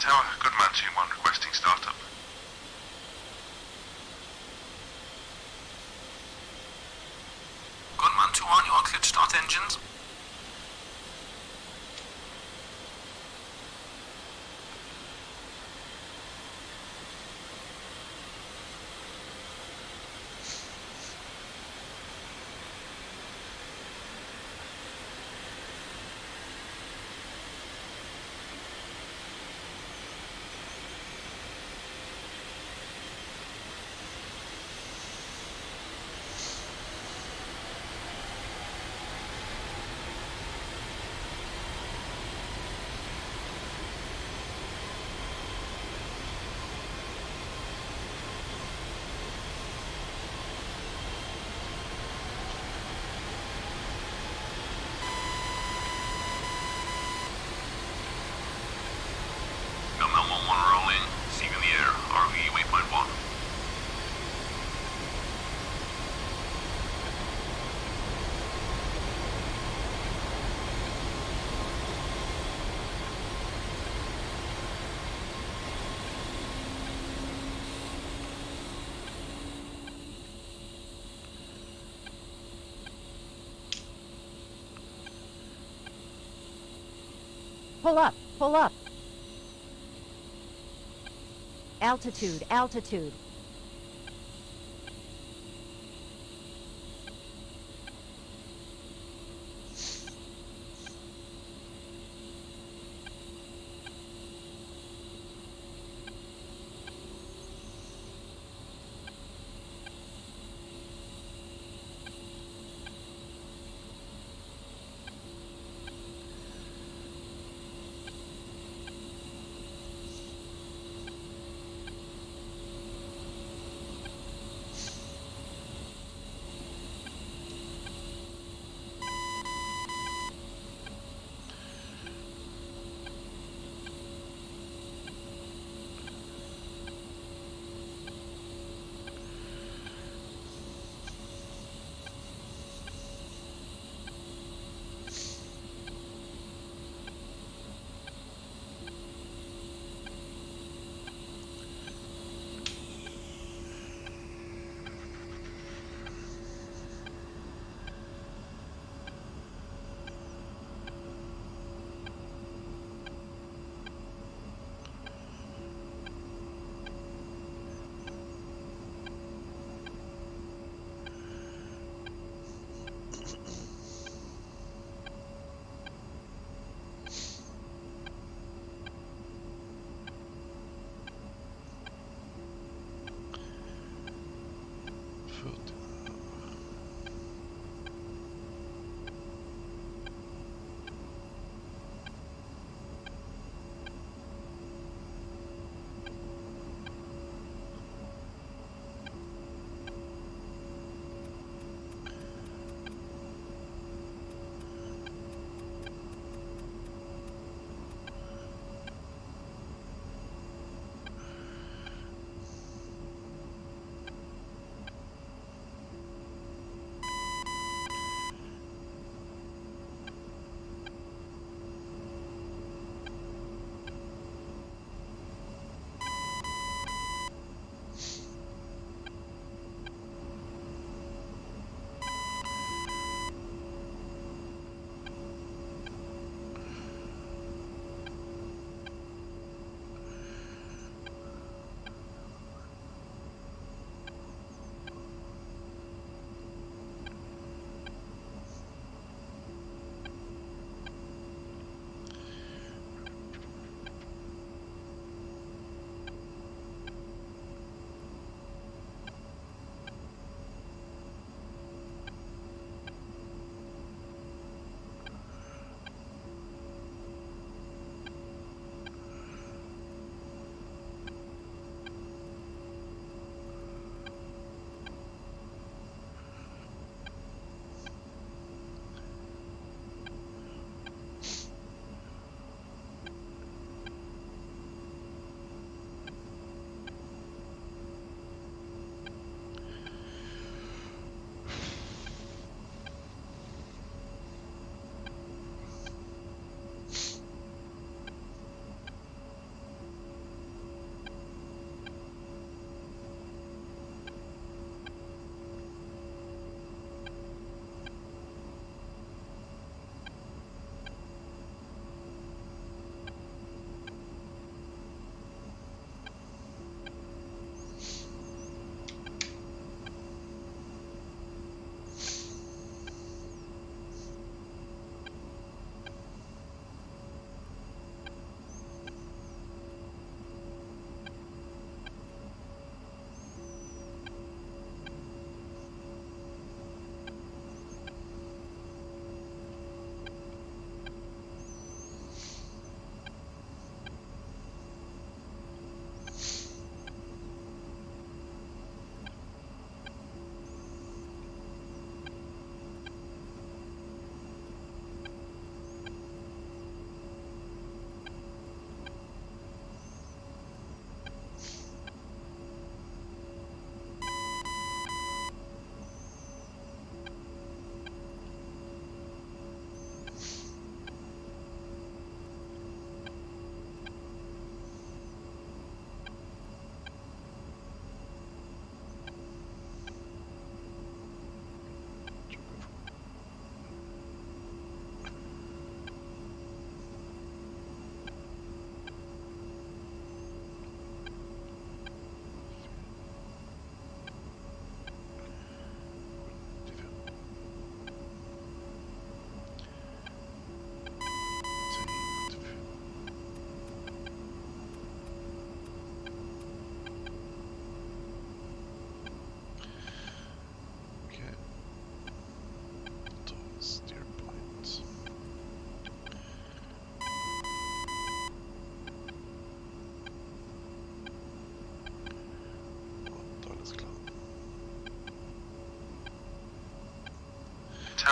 Tower, Goodman 2-1 requesting startup. Goodman 2-1, you are cleared to start engines. Goodman 1-1 rolling. See you in the air. RV waypoint 1. Pull up, pull up. Altitude, altitude.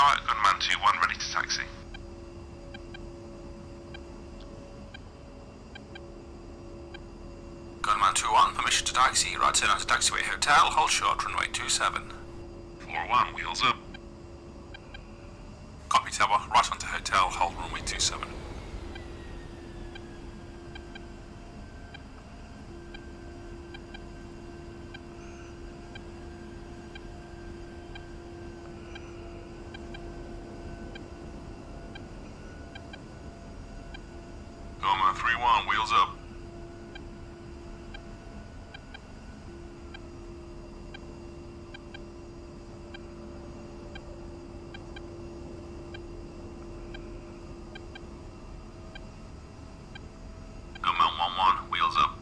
Tower, Gunman 2-1 ready to taxi. Gunman 2-1, permission to taxi. Right turn onto taxiway hotel, hold short, runway 27. 4-1, wheels up. Copy Tower, right onto hotel, hold runway 27. Gunman 3-1, wheels up. Gunman 1-1, wheels up.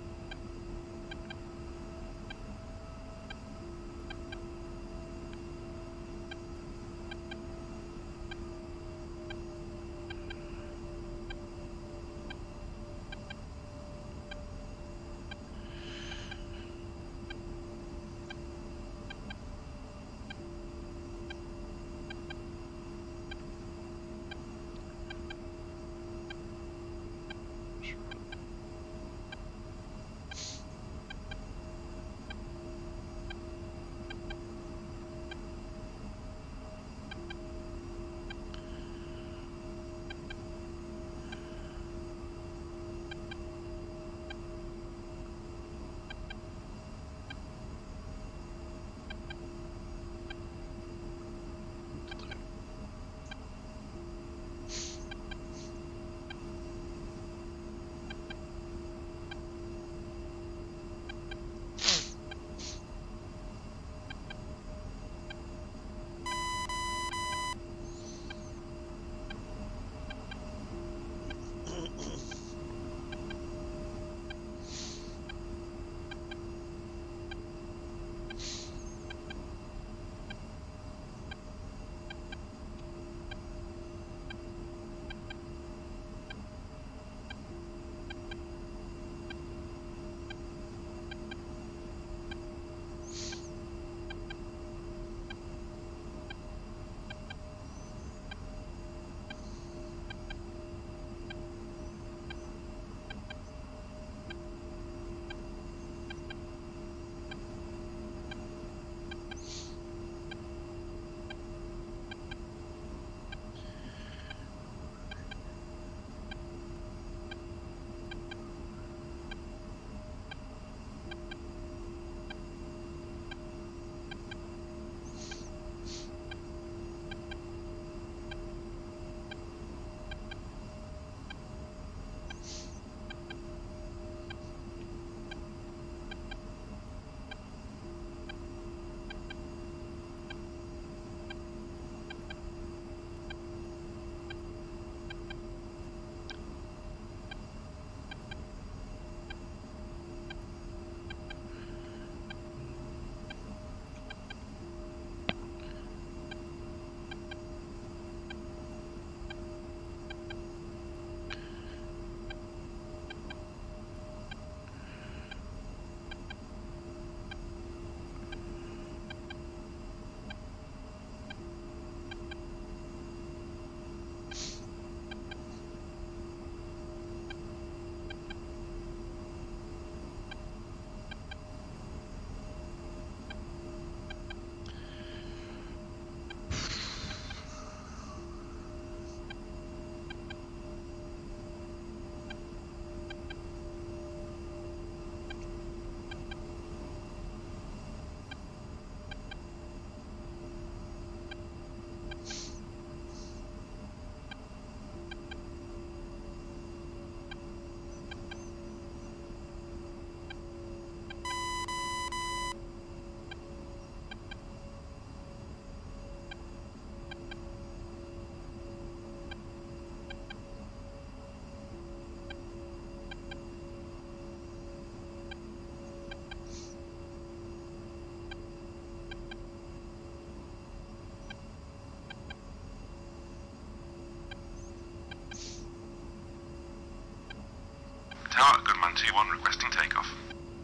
Tower, Gunman 2-1 requesting takeoff.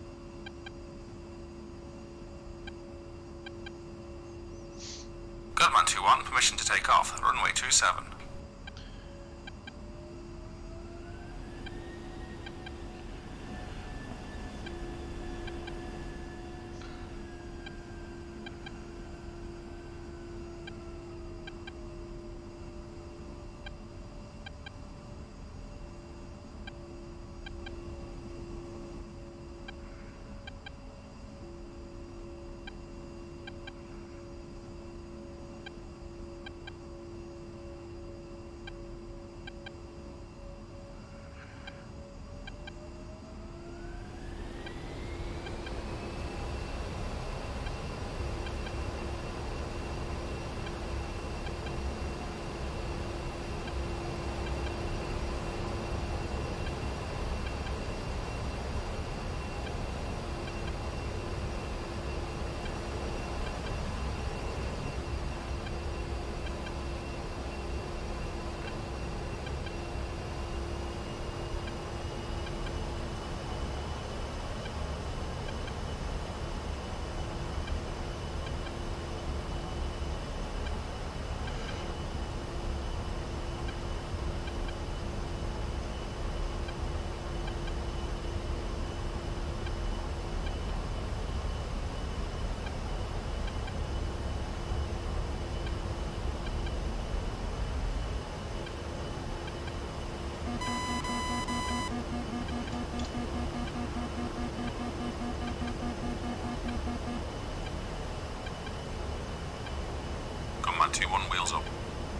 Gunman Gunman 2-1, permission to take off. Runway 27. Gunman 2-1, wheels up.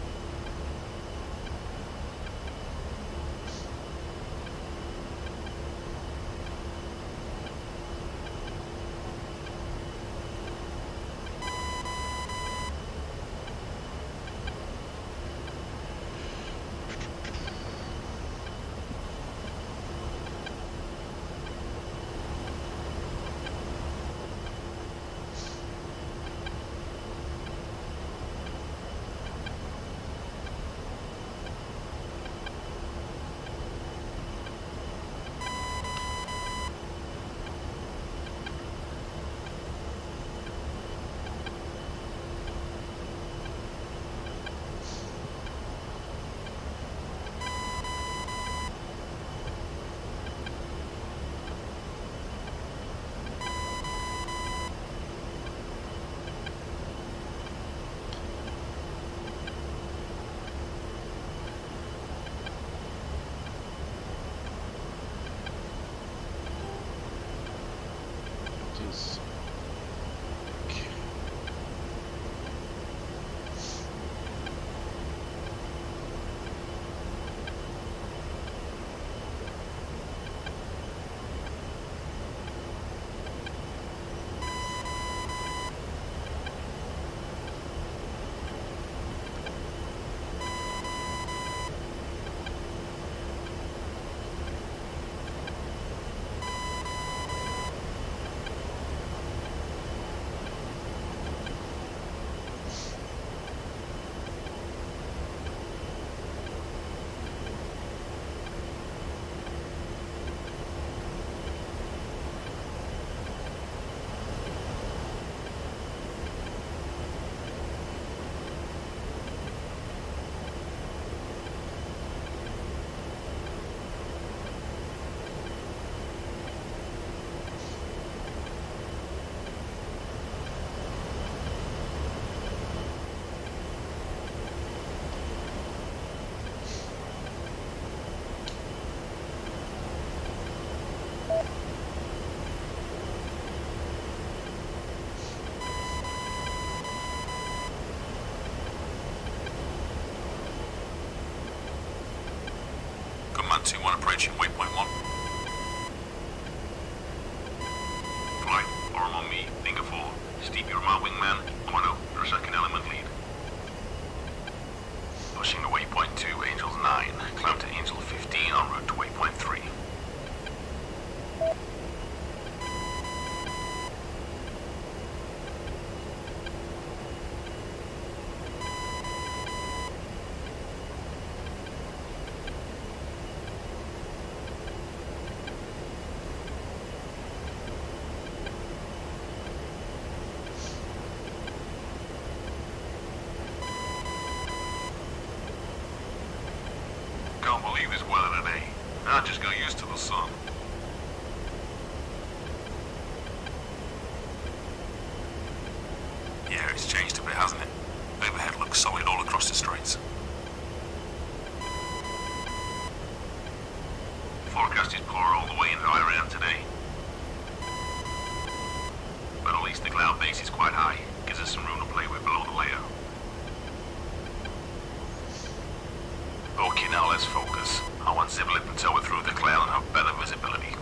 Gunman 2-1, approaching waypoint 1. Flight, arm on me, Linga 4. Steve, you're my wingman. Quano, your second element lead. Pushing to waypoint 2, Angels 9. Climb to Angel 15 en route to waypoint 3. sun. Yeah, it's changed a bit, hasn't it? Overhead looks solid all across the streets. Forecast is poor all the way into Iran today. But at least the cloud base is quite high. Gives us some room to play with below the layer. Okay, now let's focus. I want Ziblip and tow it through the cloud and have better visibility.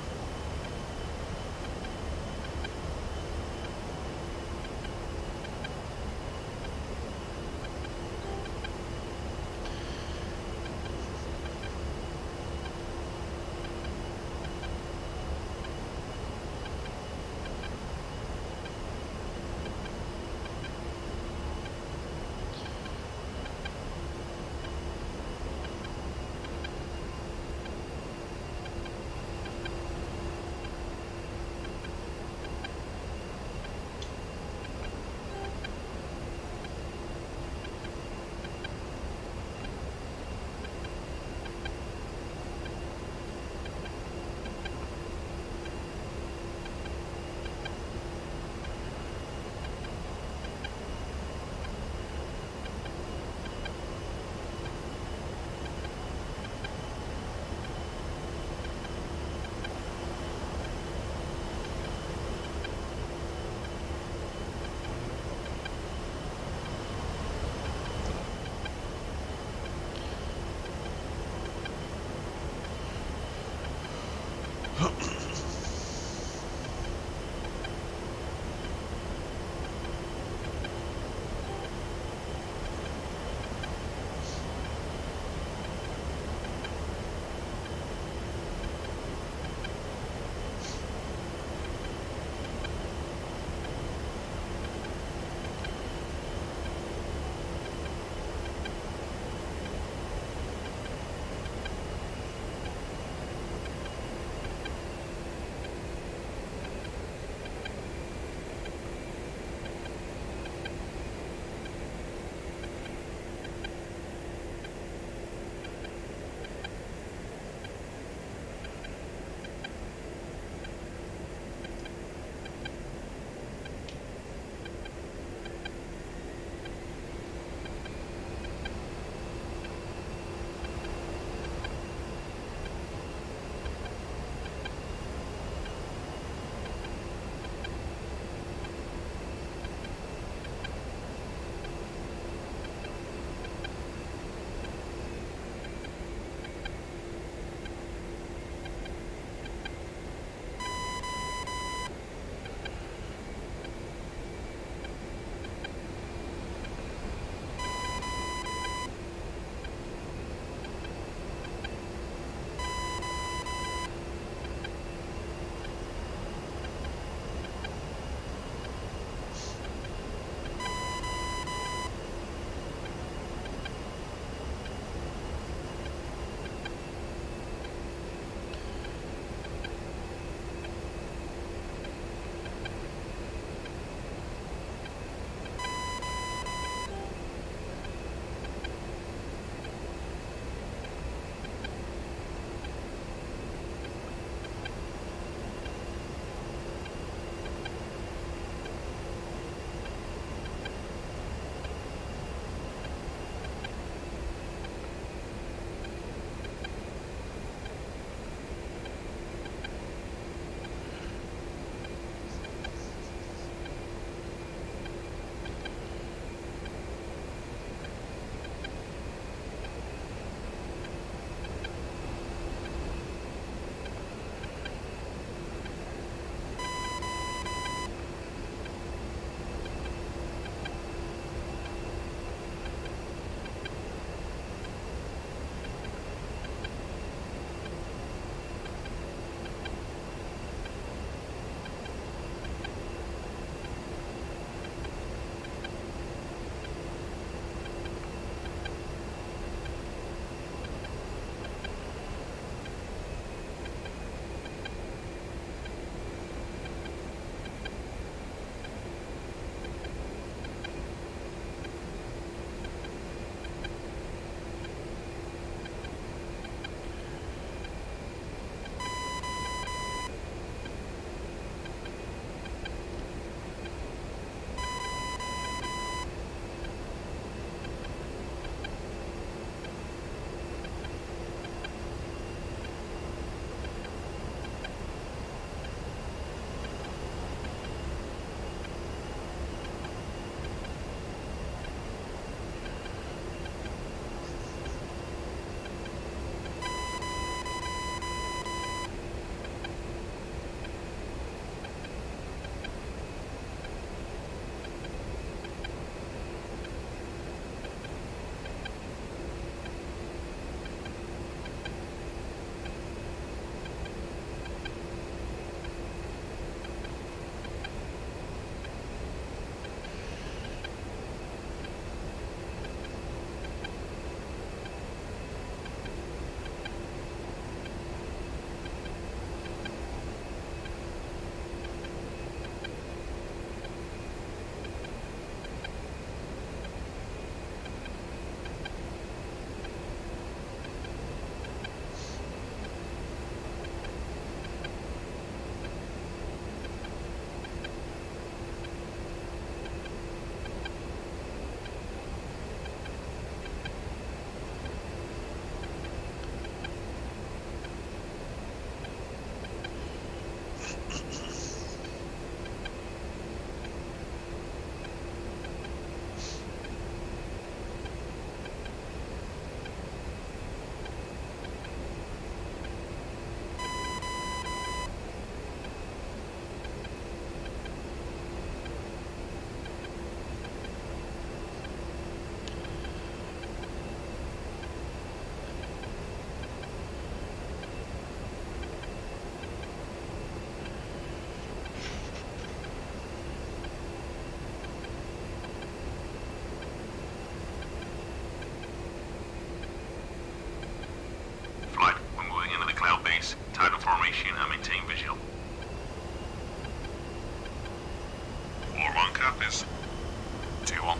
please. 2-1.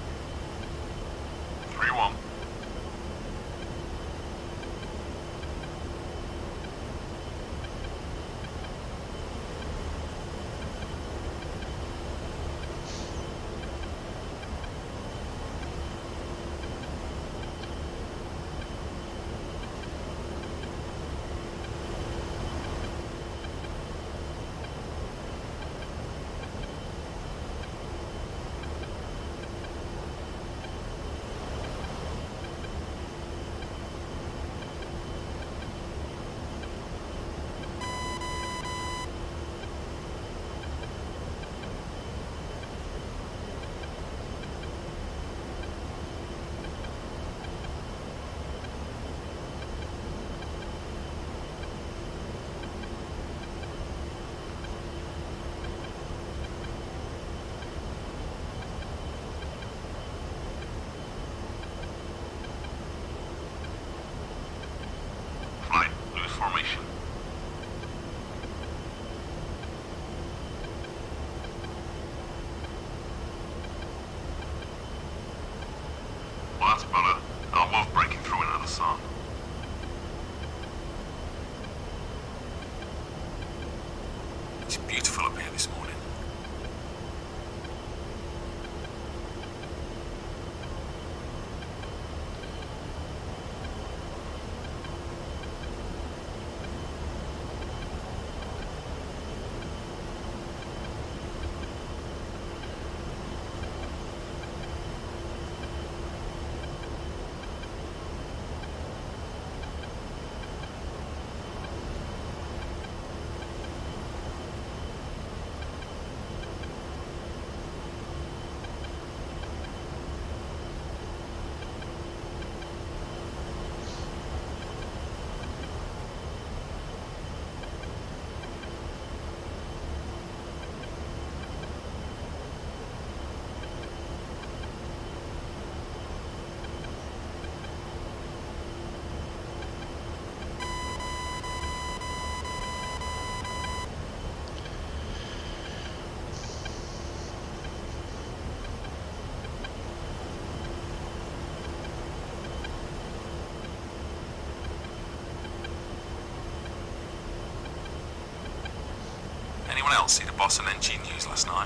3-1. Flight, lose formation. Well, that's better. I love breaking through into the sun. It's beautiful up here this morning. Anyone else see the boss and NG news last night?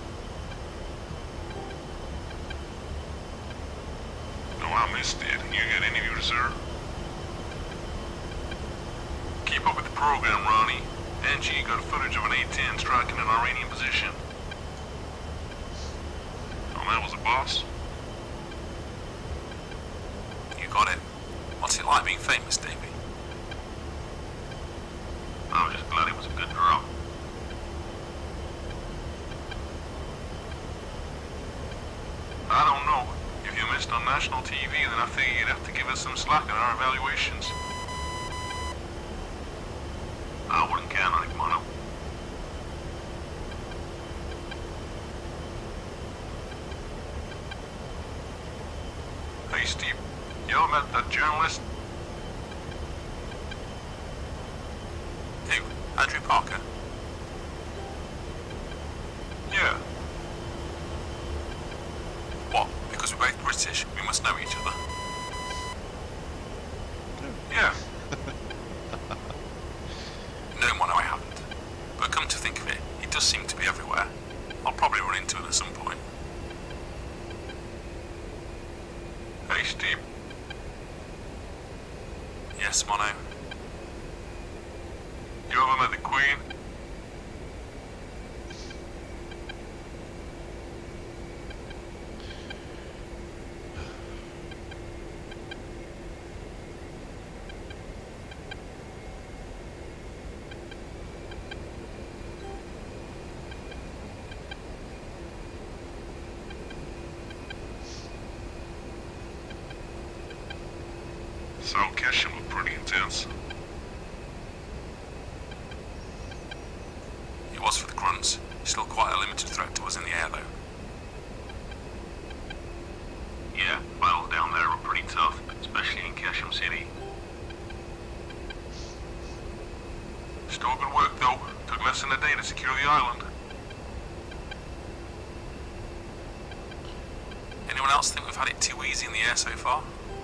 No, I missed it. You got any views, sir? Keep up with the program, Ronnie. NG got footage of an A-10 striking an Iranian position. Oh, that was a boss? You got it. What's it like being famous, Davey? I was just glad it was a good drop. I don't know. If you missed on national TV, then I figure you'd have to give us some slack in our evaluations. I wouldn't count on it, Mono. Hey, Steve. You ever met that journalist? Who? Andrew Parker? Yeah. What? Because we're both British, we must know each other. Yeah. No, Mono, I haven't. But come to think of it, he does seem to be everywhere. I'll probably run into him at some point. Hey, Steve. Yes, Mono? You ever met the Queen? So Keshem looked pretty intense. It was for the grunts. Still quite a limited threat to us in the air, though. Yeah, battles down there were pretty tough, especially in Keshem City. Still good work, though. Took less than a day to secure the island. anyone else think we've had it too easy in the air so far?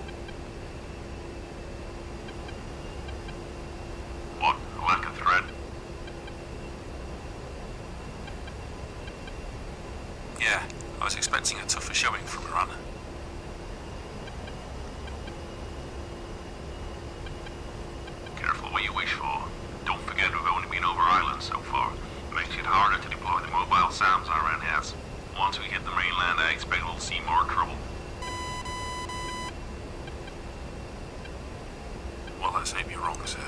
What? A lack of threat? Yeah, I was expecting a tougher showing from Iran. Careful what you wish for. Don't forget we've only been over island so far. It makes it harder to deploy the mobile SAMs Iran has. Once we hit the mainland, I expect we'll see more trouble. Well, let's hope you're wrong, sir.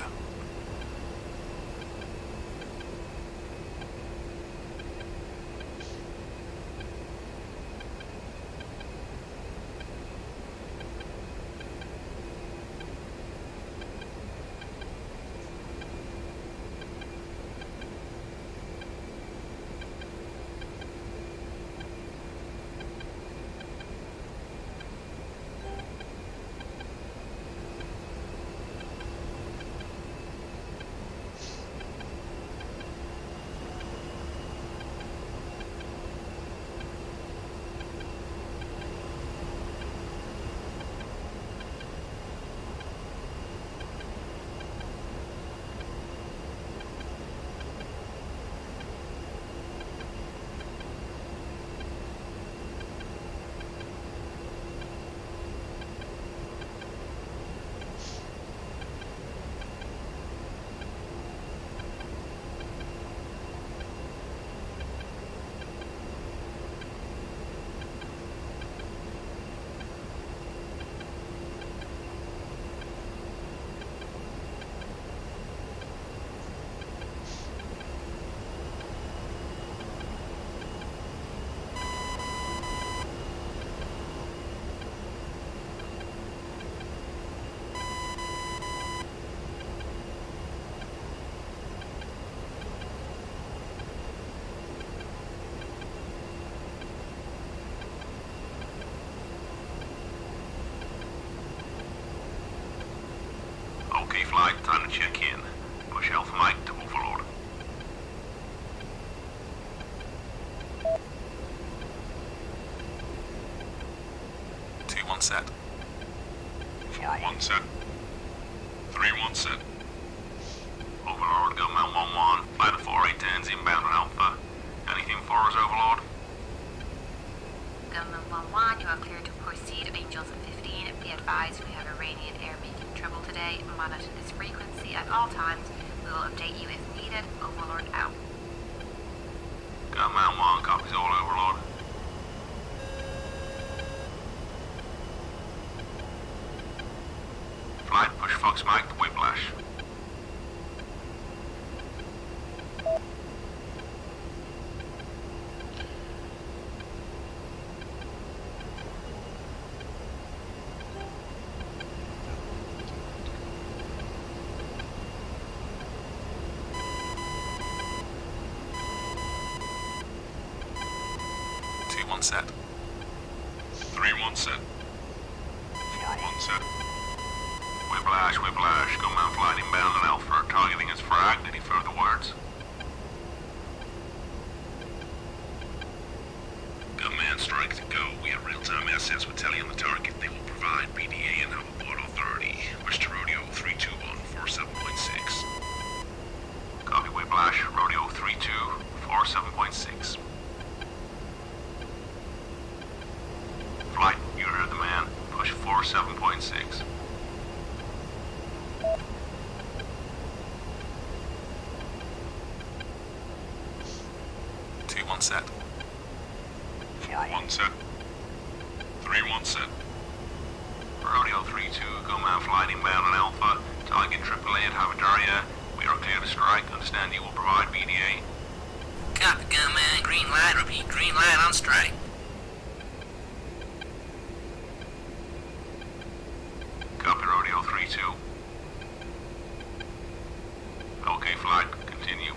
Okay, flight, time to check in. Push Alpha Mike to Overlord. Two, one set. 4-1 set. 3-1 set. Overlord, Gunman 1-1. Flight of 4810's inbound on Alpha. Anything for us, Overlord? Gunman 1-1, you are cleared to proceed. Angels at 15. Be advised we have Iranian air making trouble today. Monitor this frequency at all times. We will update you if needed. Overlord out. Gunman 1 copies all, Overlord. Flight, push Fox Mike to Whiplash. Two, one set. 3-1 set. 4-1 set. Whiplash, Whiplash. Gunman flight inbound on Alpha. Targeting us fragged. Any further words? Gunman strike to go. We have real-time assets with Telly on the target. They will provide BDA and Hoverboard Authority. Wish to Rodeo 321-47.6. Copy Whiplash. Rodeo 3247.6. Flight, you heard the man. Push 47.6. Two, one set. 4-1 set. 3-1 set. Rodeo 32, Gunman flight inbound on Alpha. Target AAA at Havadaria. We are clear to strike. Understand you will provide BDA. Copy, Gunman. Green light. Repeat, green light on strike. Copy Rodeo 32. Okay, flight. Continue.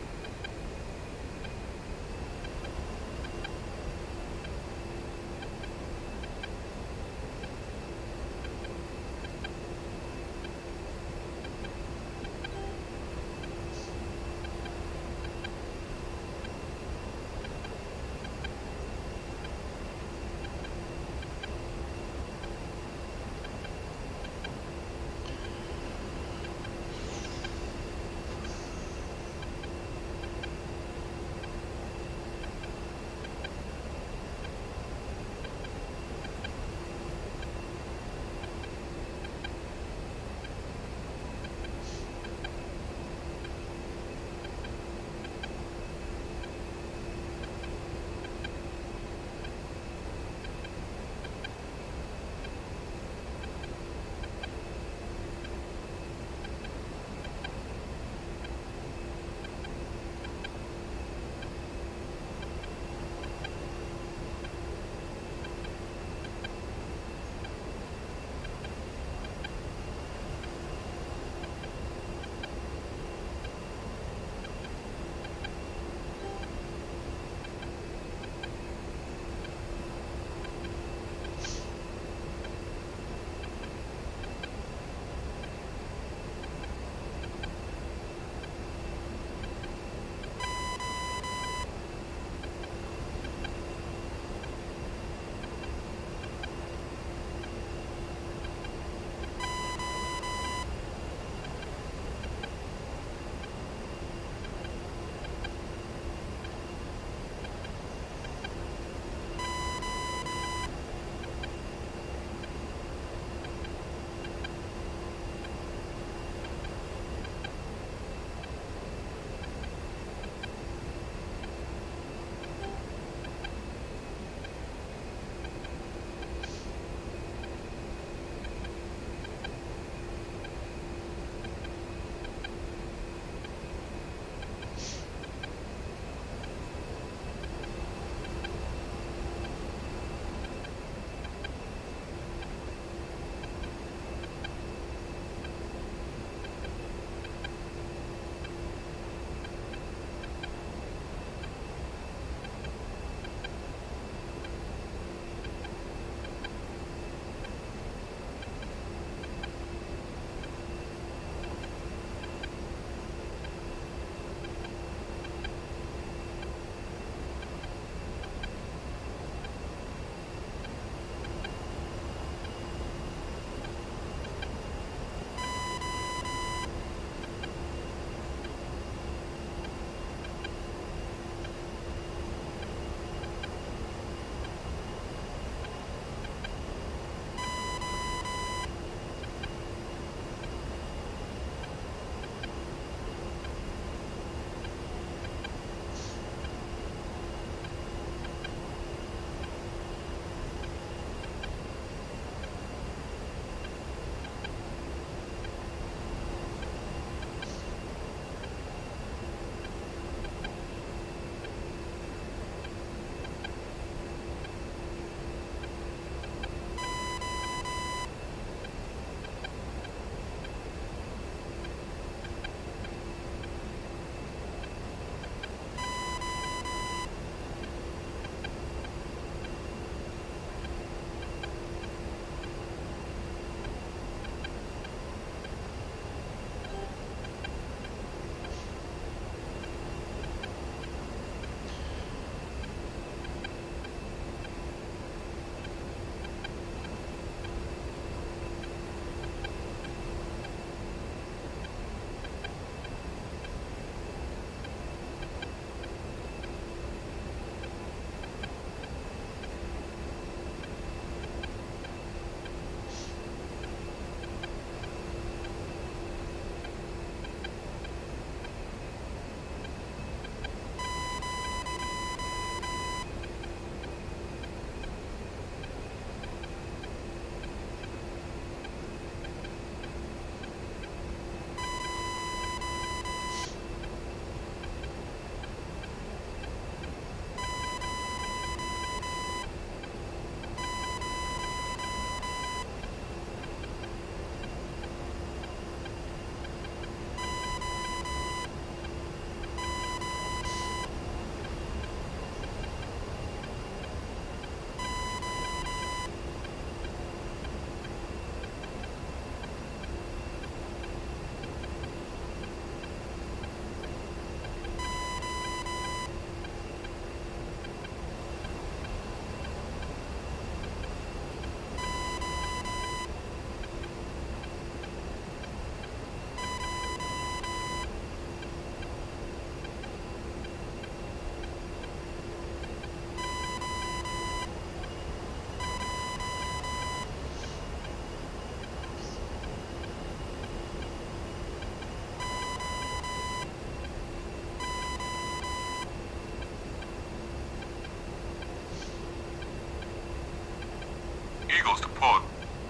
close to port.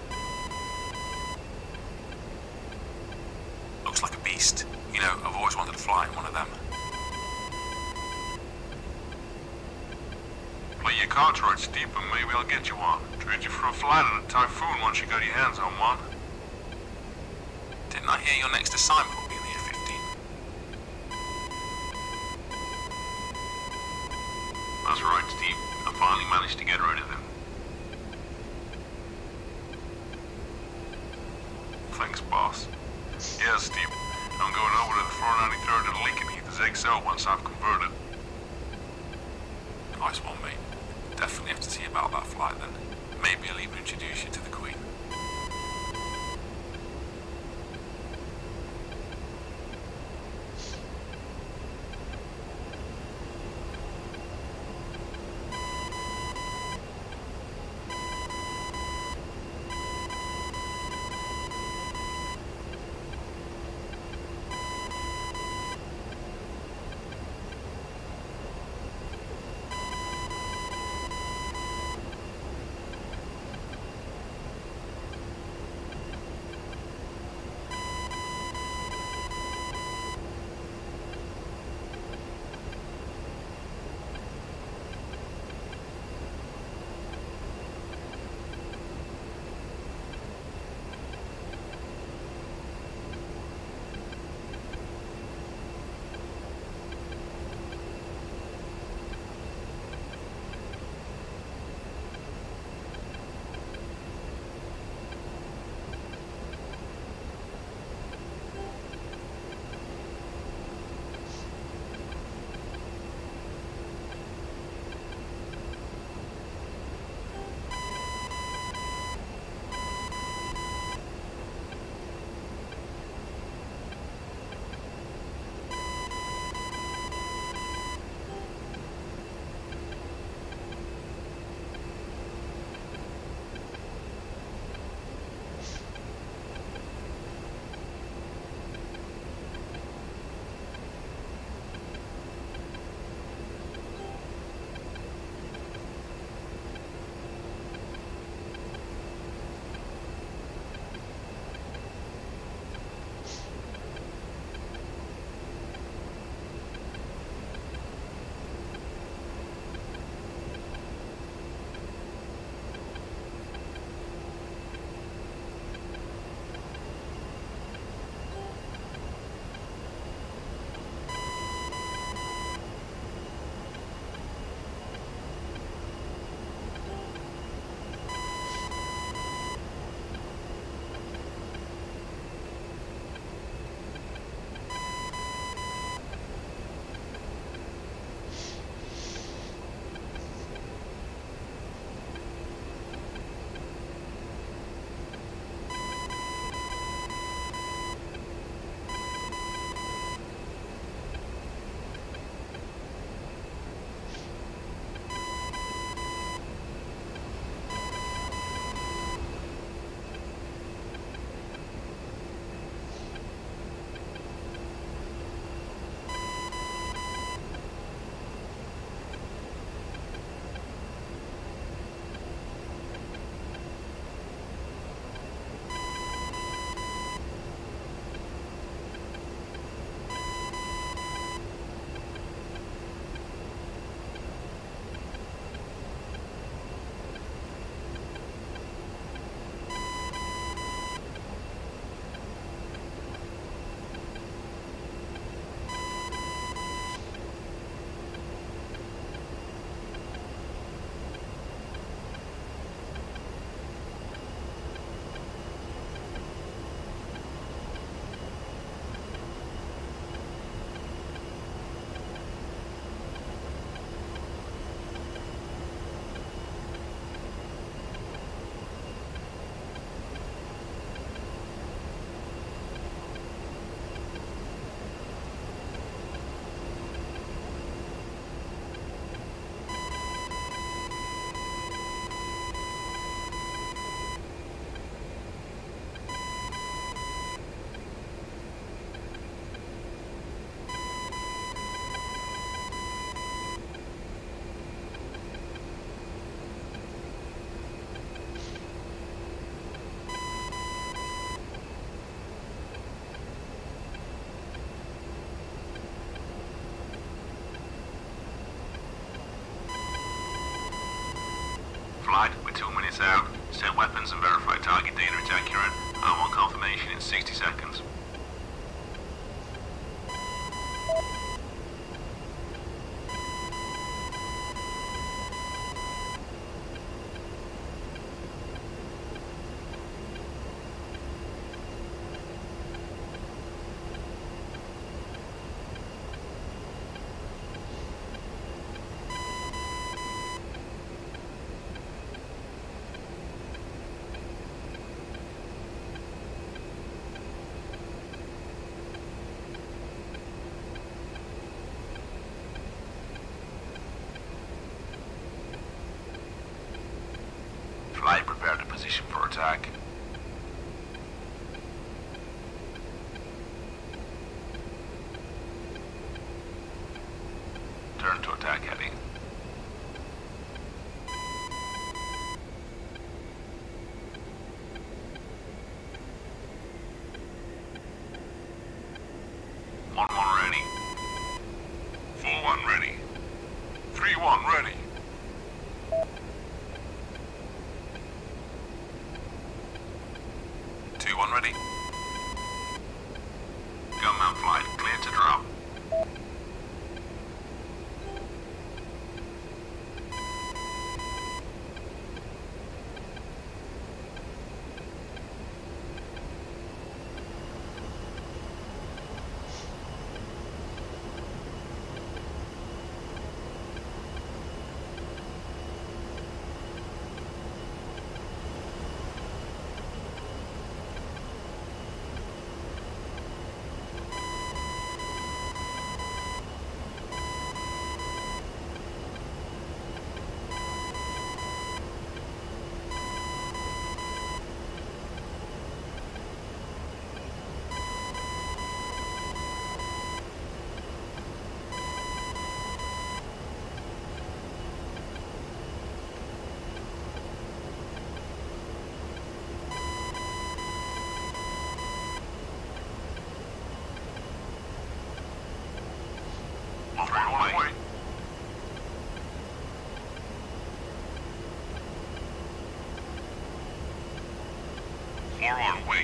Looks like a beast. You know, I've always wanted to fly in one of them. Play your cards right, Steve, and maybe I'll get you one. Trade you for a flight in a Typhoon once you got your hands on one. Didn't I hear your next assignment will be in the F-15? That's right, Steve. I finally managed to get rid of him. Thanks, boss. Yeah, Steve. I'm going over to the 493rd at Lakenheath as XO once I've converted. Nice one, mate. Definitely have to see about that flight then. Maybe I'll even introduce you to the Queen. Flight, we're 2 minutes out. Set weapons and verify target data is accurate. I want confirmation in 60 seconds. Flight, prepare the position for attack. Turn to attack heading. One ready. 4-1 ready. 3-1 ready. 2-1 ready. Gunman flight, clear to drop. One way. 4-1 way.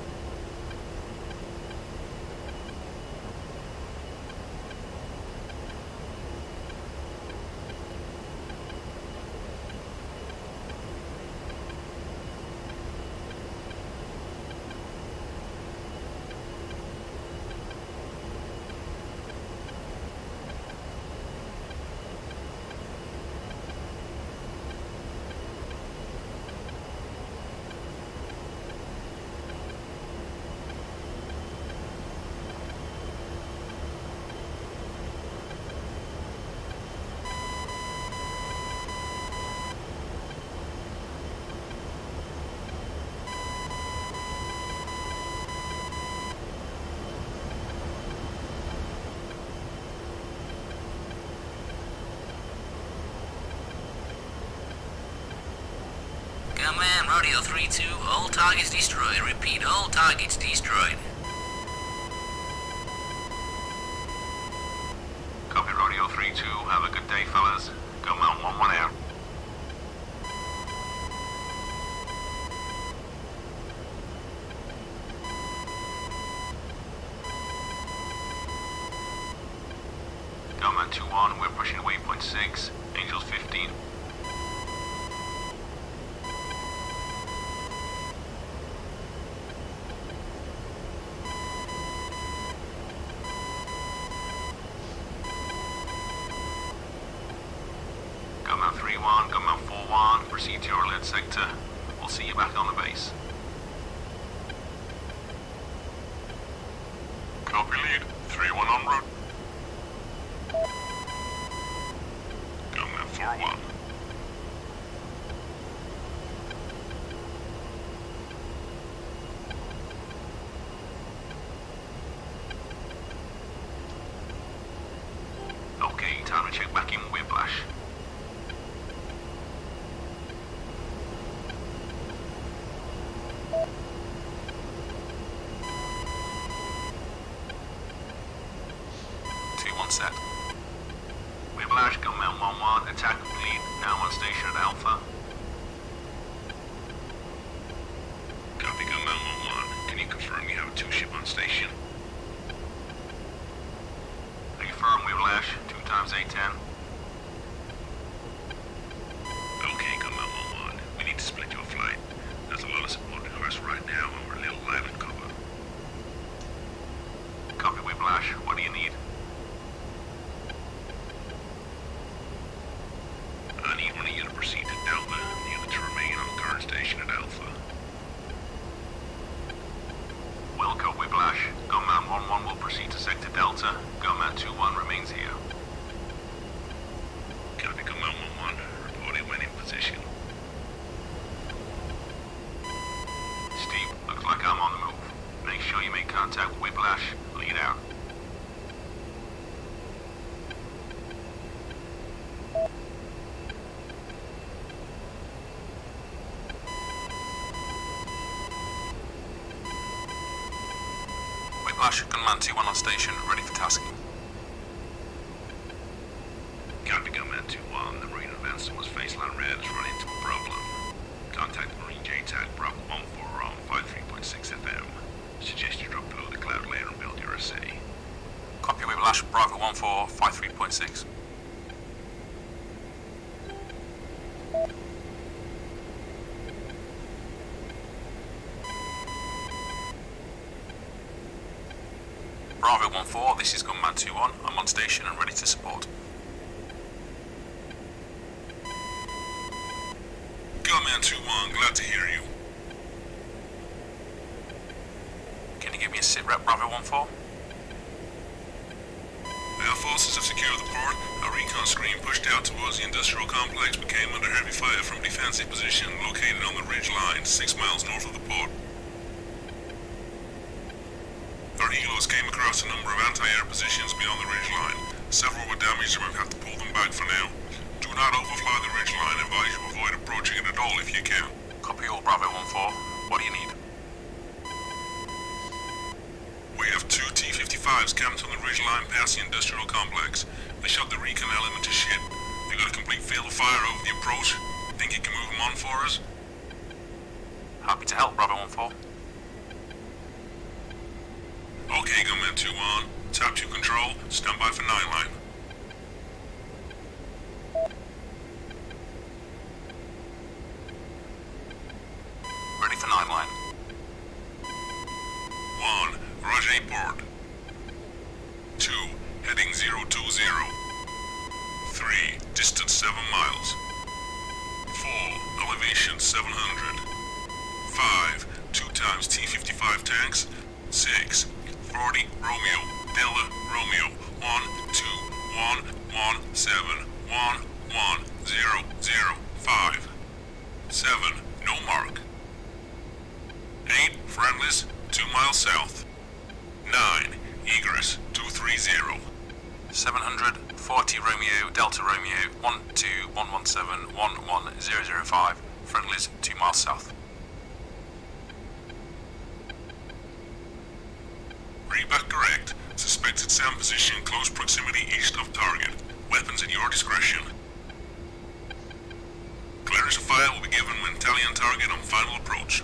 Command, Rodeo 3-2, all targets destroyed. Repeat, all targets destroyed. Copy Rodeo 3-2, have a good day fellas. Gunman 1-1 out. Gunman 2-1, we're pushing waypoint 6, Angels 15. Gunman 3-1, Gunman 4-1, proceed to your lead sector. We'll see you back on the base. Copy lead. 3-1 en route. Gunman 4-1. Okay, time to check back in with Whiplash. Set. Whiplash, Gunman 1-1, attack complete, now on station at Alpha. Whiplash, Gunman 2-1 on station, ready for tasking. Copy, Gunman 2-1. The Marine Advanced was Faceline Red has run into a problem. Contact Marine JTAG Bravo 14 on 53.6 FM. Suggest you drop below the cloud layer and build your SA. Copy Whiplash, Bravo 14, 53.6. Bravo 14, this is Gunman 2-1. I'm on station and ready to support. Gunman 2-1, glad to hear you. Can you give me a sit rep, Bravo 14? Our forces have secured the port. Our recon screen pushed out towards the industrial complex but came under heavy fire from a defensive position located on the ridge line 6 miles north of the port. Our helos came across a number of anti-air positions beyond the ridge line. Several were damaged and we'll have to pull them back for now. Do not overfly the ridge line. Advise you avoid approaching it at all if you can. Copy all, Bravo 14. What do you need? We have 2 T-55s camped on the ridge line past the industrial complex. They shot the recon element to shit. They got a complete field of fire over the approach. Think you can move them on for us? Happy to help, Bravo 14. Okay, Gunman 2-1. Tap 2 control. Stand by for 9 line. Ready for 9 line. 1. Rajay port. 2. Heading 020. 3. Distance 7 miles. 4. Elevation 700. 5. 2 times T-55 tanks. 6. 40 Romeo, Delta Romeo, 1 2 1 1 7 1 1 0 0 5 7. No mark. 8. Friendlies 2 miles south. 9. Egress 230. 740 Romeo, Delta Romeo, 12117 11005. Friendlies 2 miles south. Read back correct. Suspected sound position, close proximity east of target. Weapons at your discretion. Clearance of fire will be given when tallying target on final approach.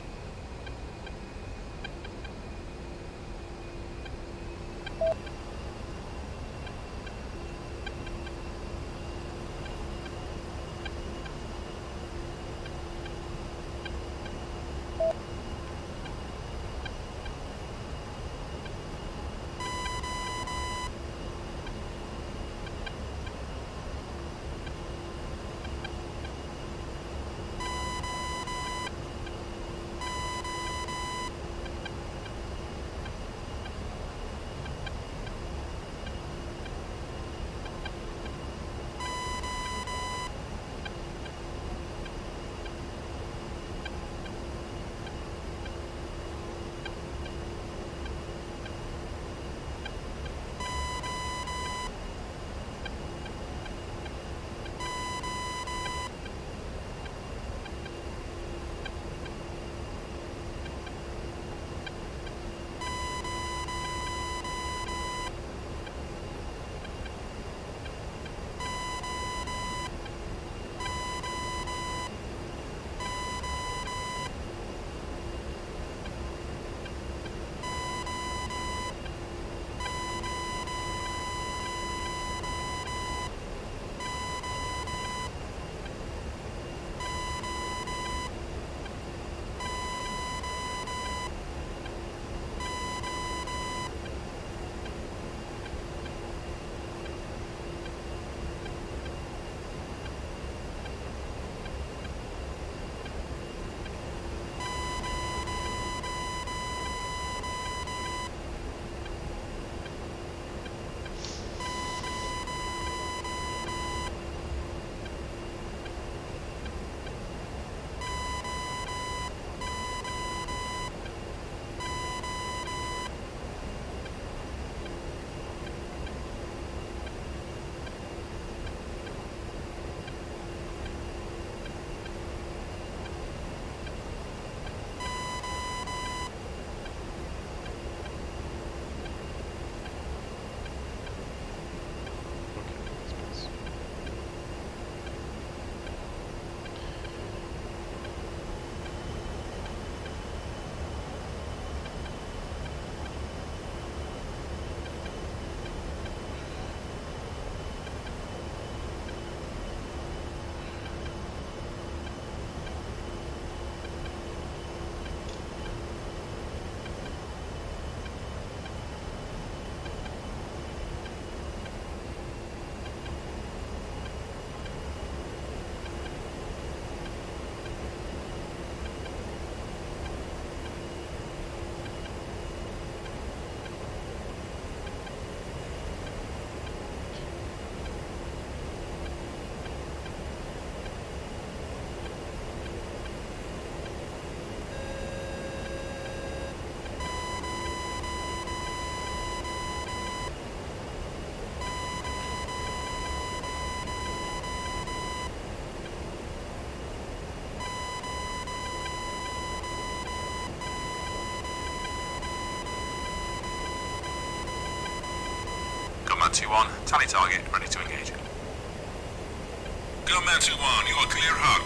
Man 2-1, tally target, ready to engage. Gunman 2-1, you are clear hot.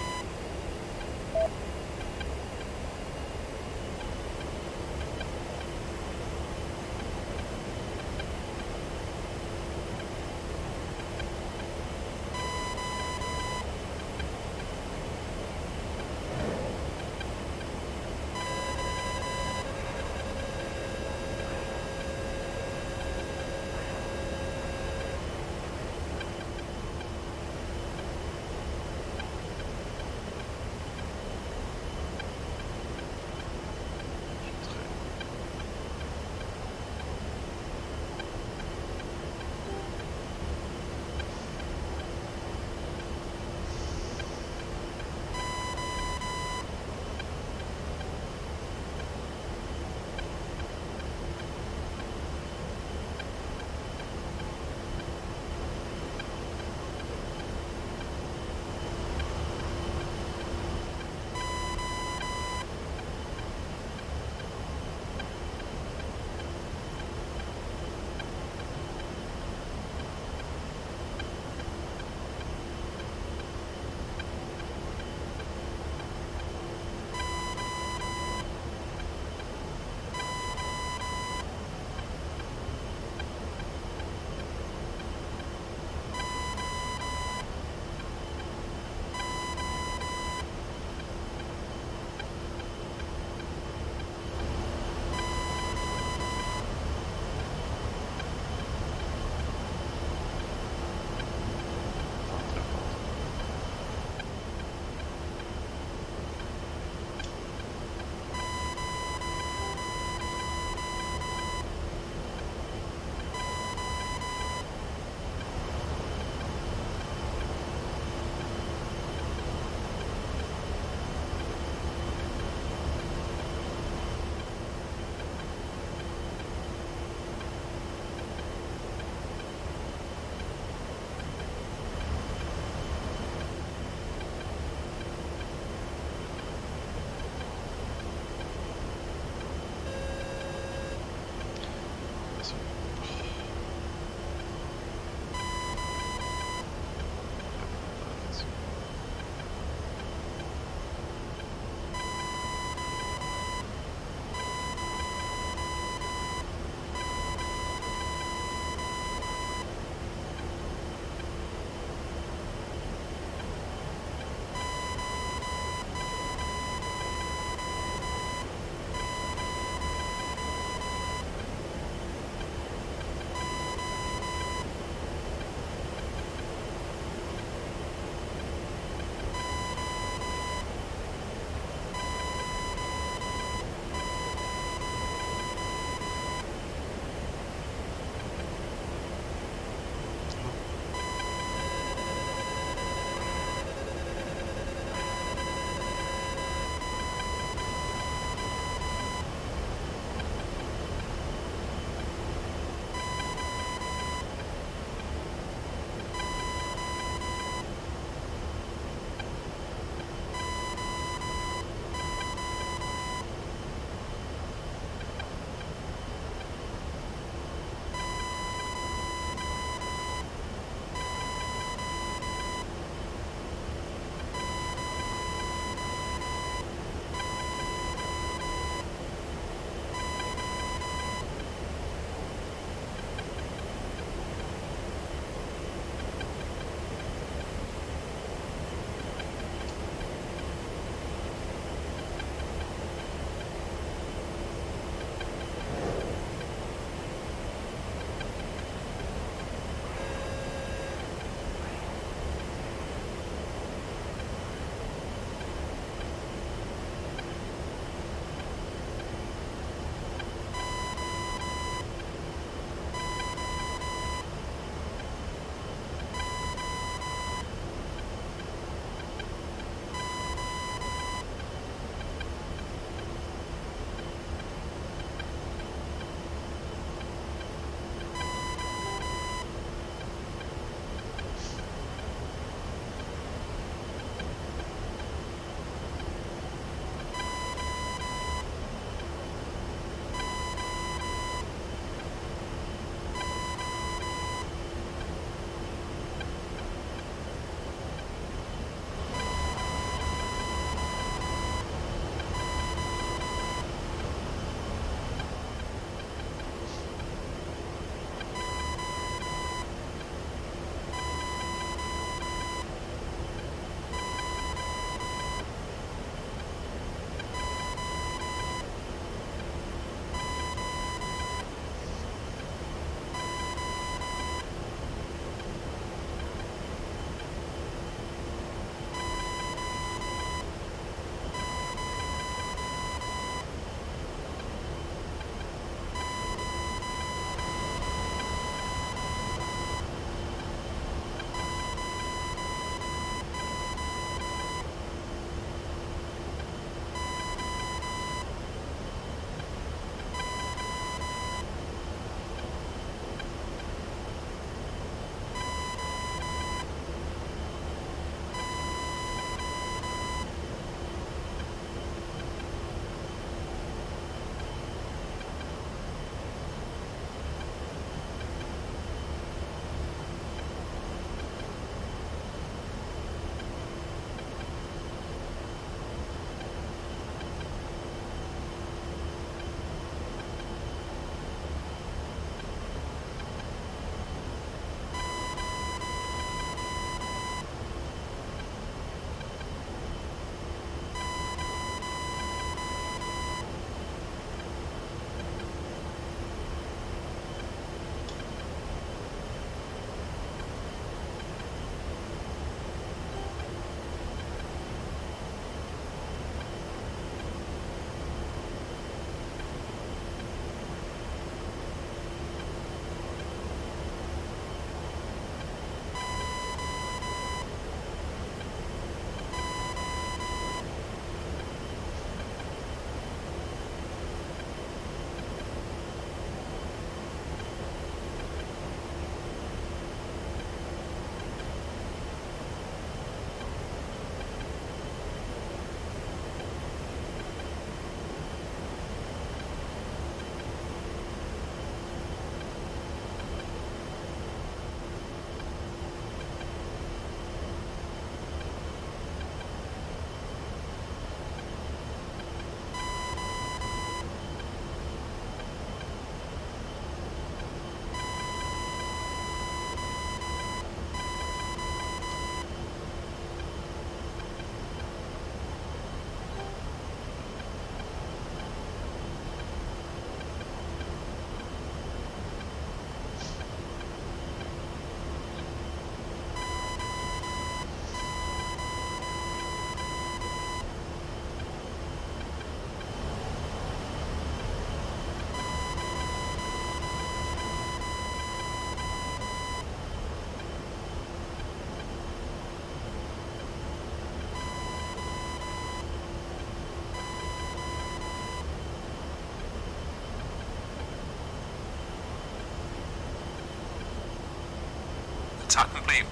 Contact complete.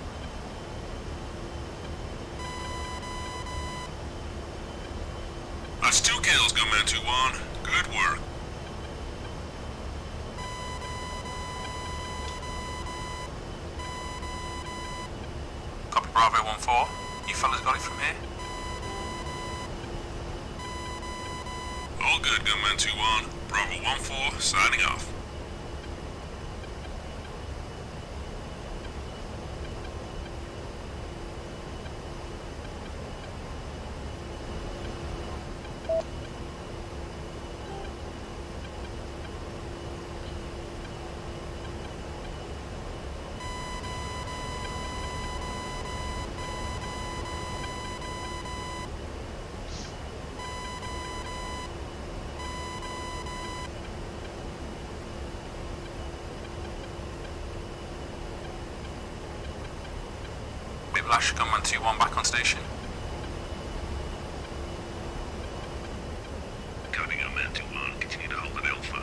That's 2 kills, Gunman 2-1. Good work. Copy Bravo 1-4. You fellas got it from here? All good, Gunman 2-1. Bravo 1-4, signing off. Whiplash, Gunman 2-1 back on station. Copy, Gunman 2-1. Continue to hold at Alpha.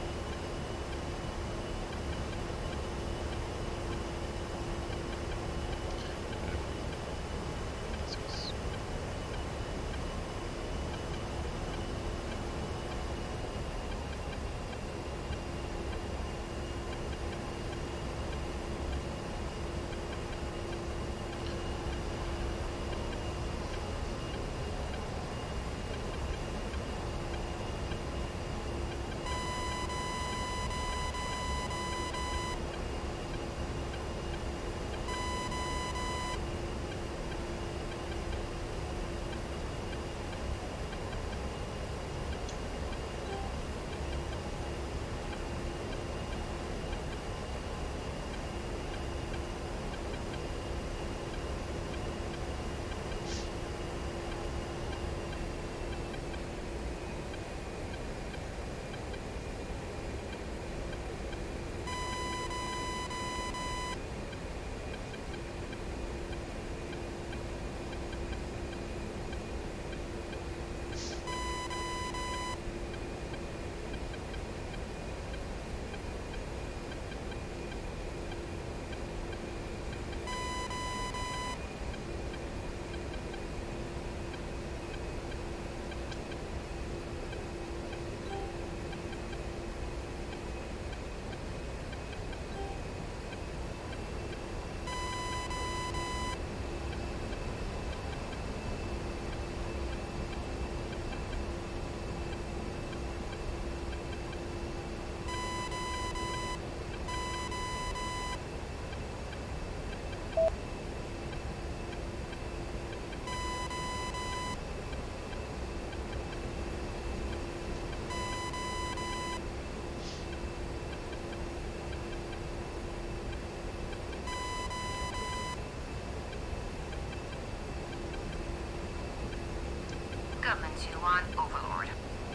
Gunman 2-1, Overlord.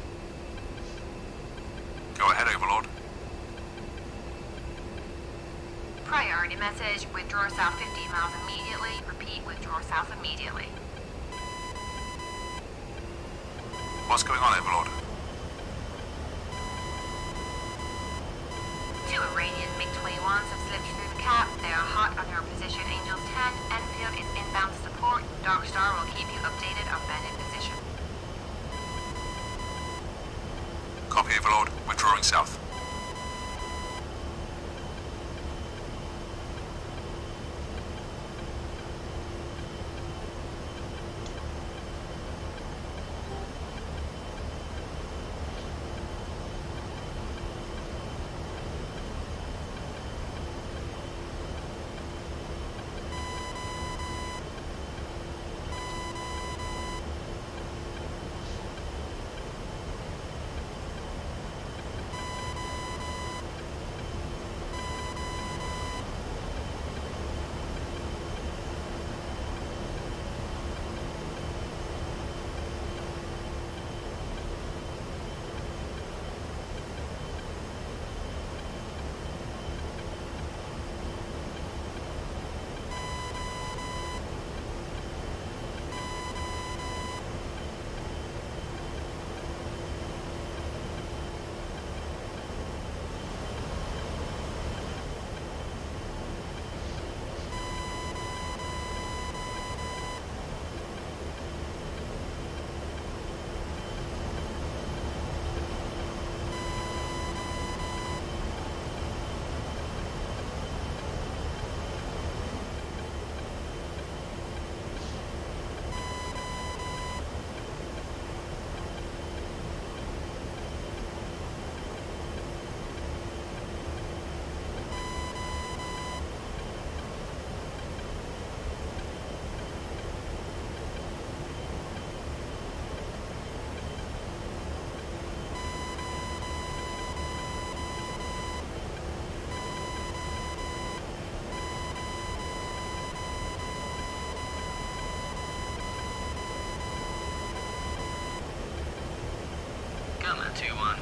Go ahead, Overlord. Priority message, withdraw south 15 miles immediately. Repeat, withdraw south immediately. What's going on, Overlord? 2 Iranian MiG-21s have slipped through the cap. They are hot on your position, Angels 10. Enfield is inbound to support. Dark Star will keep you updated on Bandit position. Copy, Overlord. Withdrawing south.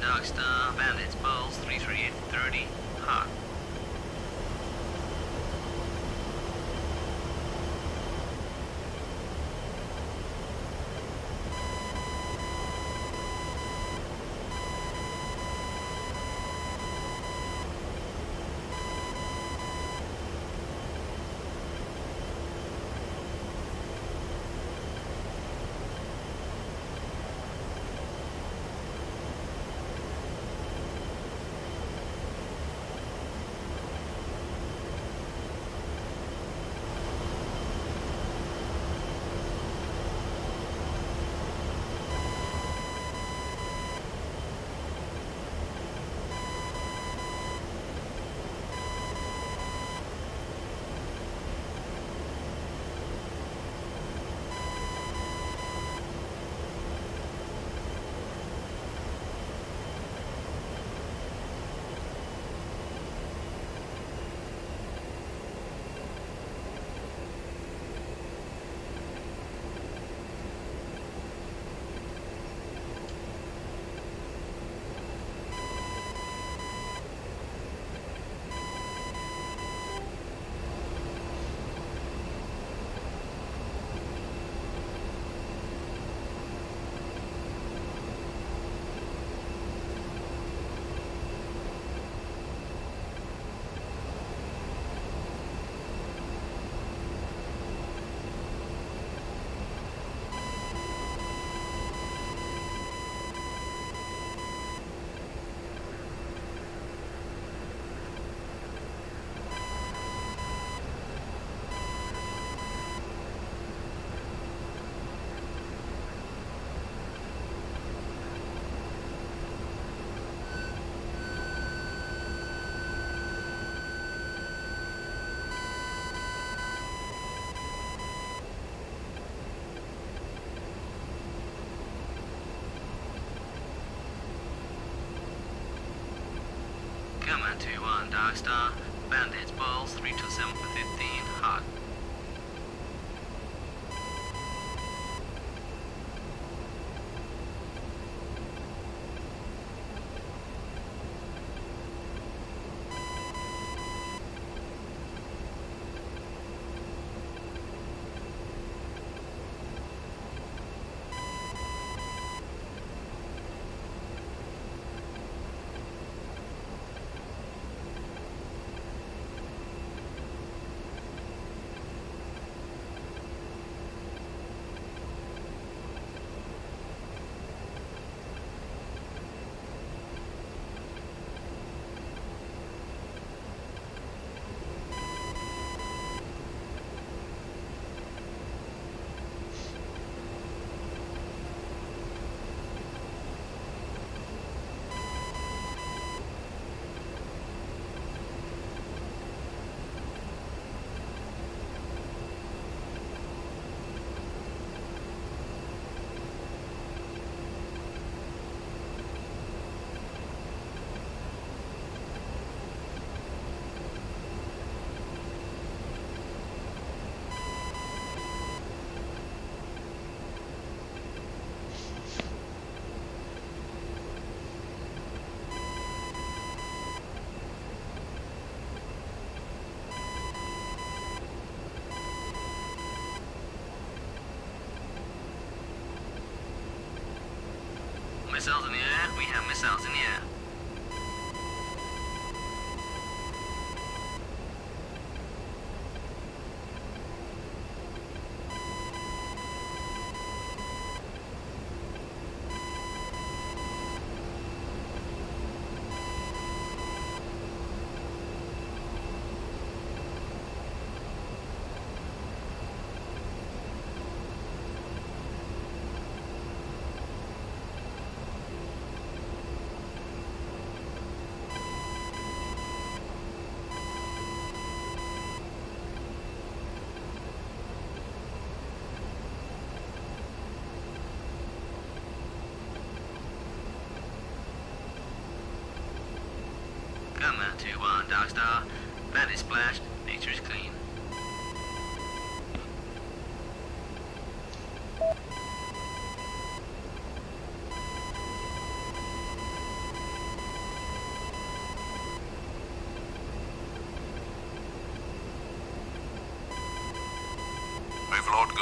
Darkstar, Bandits, Bulls, 33830, hot. Command 2-1, Darkstar, Bandits, Bulls, 327 for 15, hot. Missiles in the air. We have missiles in the air. Command 2-1, Darkstar. Bandit splashed. Nature is clean.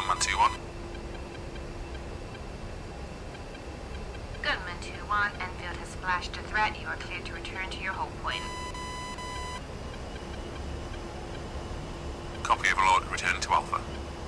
Gunman 2-1. Gunman 2-1, Enfield has splashed a threat. You are cleared to return to your hold point. Copy, Overlord. Return to Alpha.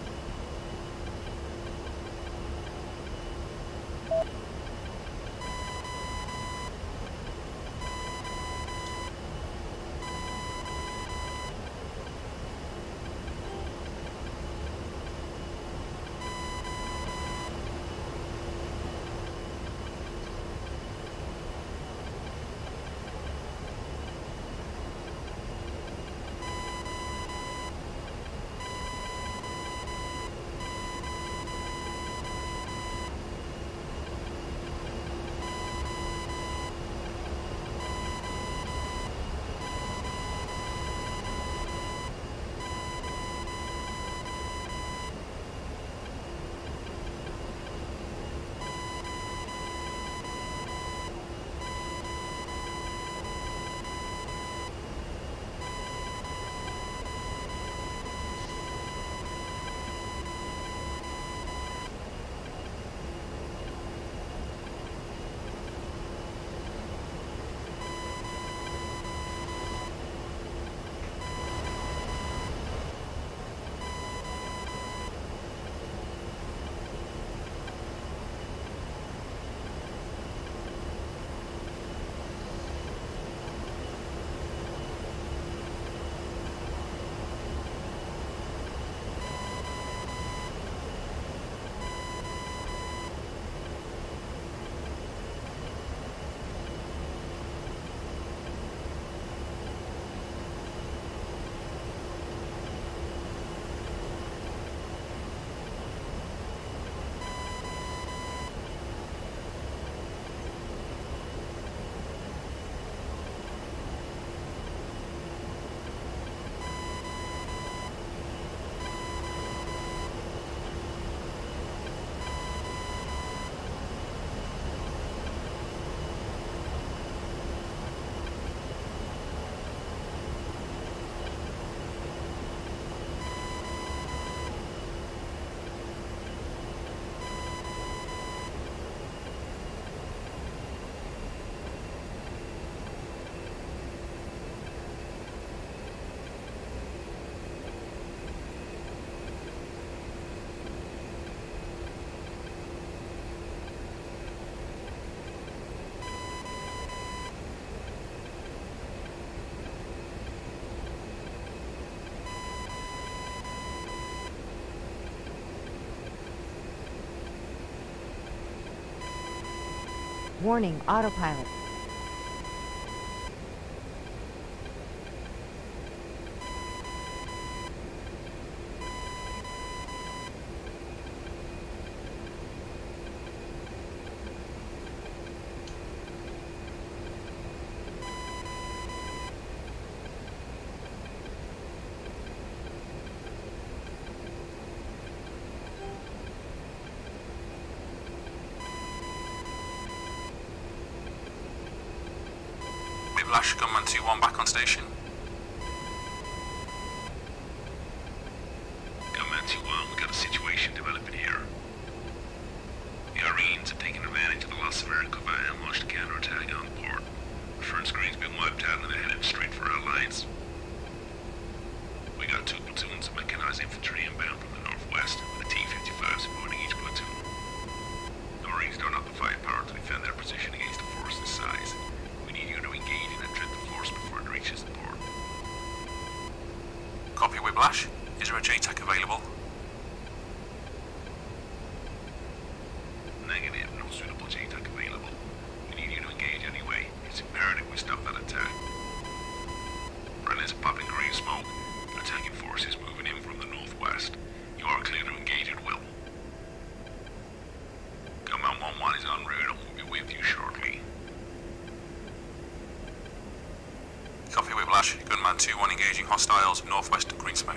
Warning, autopilot. Whiplash, Gunman 2-1 back on station. Gunman 2-1, we got a situation developing here. The Iranians have taken advantage of the loss of air cover and launched a counterattack on the port. The front screen's been wiped out and they're headed straight for our lines. We got 2 platoons of mechanized infantry inbound from the northwest, with a T-55 supporting each platoon. The Marines don't have the firepower to defend their position against a force this size. We need you to engage and attrit the force before it reaches the port. Copy, Whiplash. Is there a JTAC available? Negative, no suitable JTAC available. We need you to engage anyway. It's imperative we stop that attack. Brendan's popping green smoke. An attacking force is moving in from the northwest. You are clear to engage at will. Gunman 1-1 is en route and we'll be with you shortly. Copy, Whiplash. Gunman 2-1 engaging hostiles northwest of green smoke.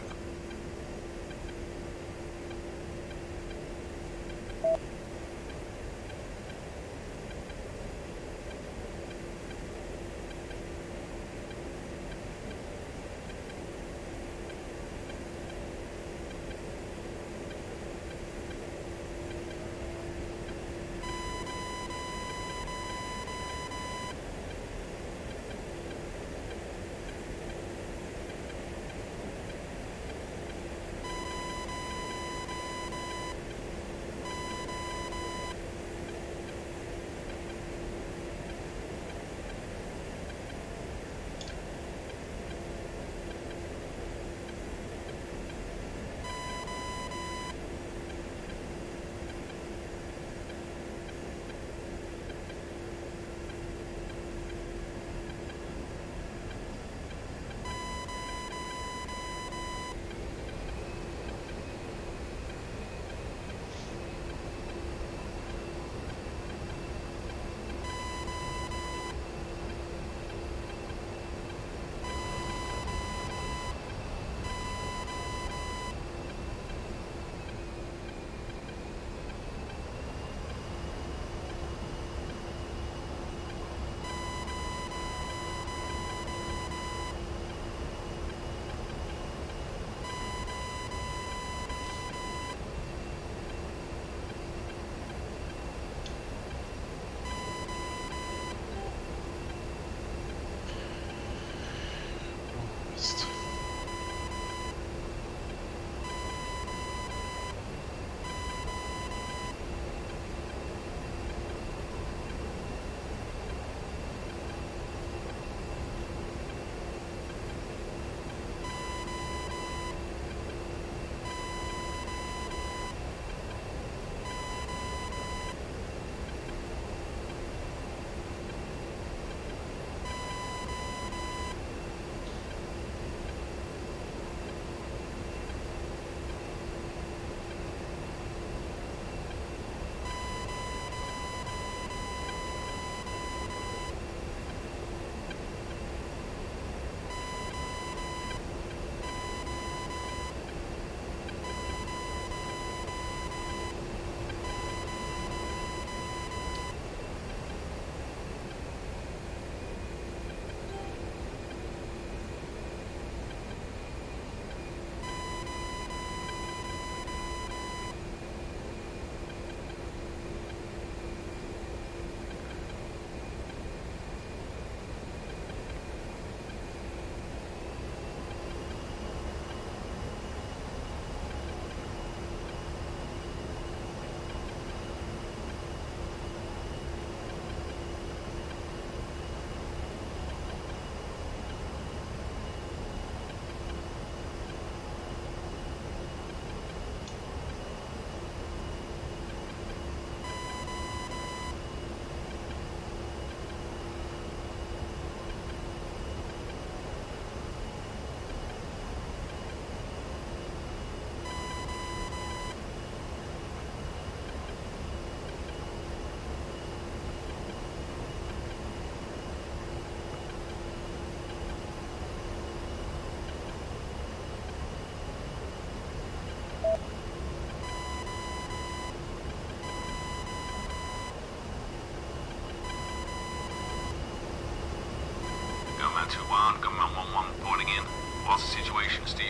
Man 2-1, Gunman 1-1 reporting in. What's the situation, Steve?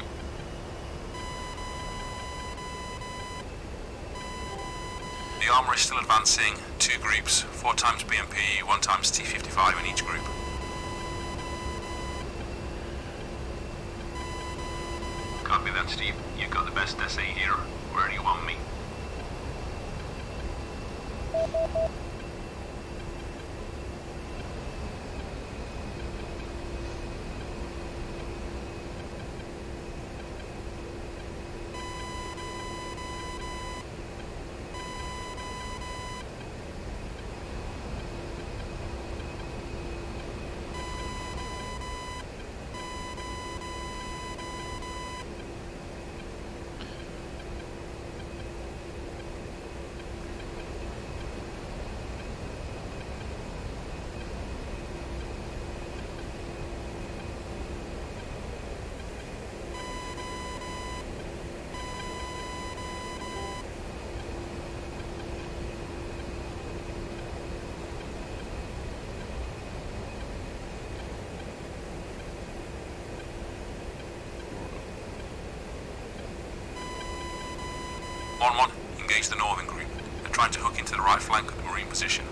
The armour is still advancing. 2 groups, 4 times BMP, 1 times T-55 in each group. Copy that, Steve. You've got the best SA here. Where do you want me? One, engage the northern group. They're trying to hook into the right flank of the Marine position.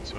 sir.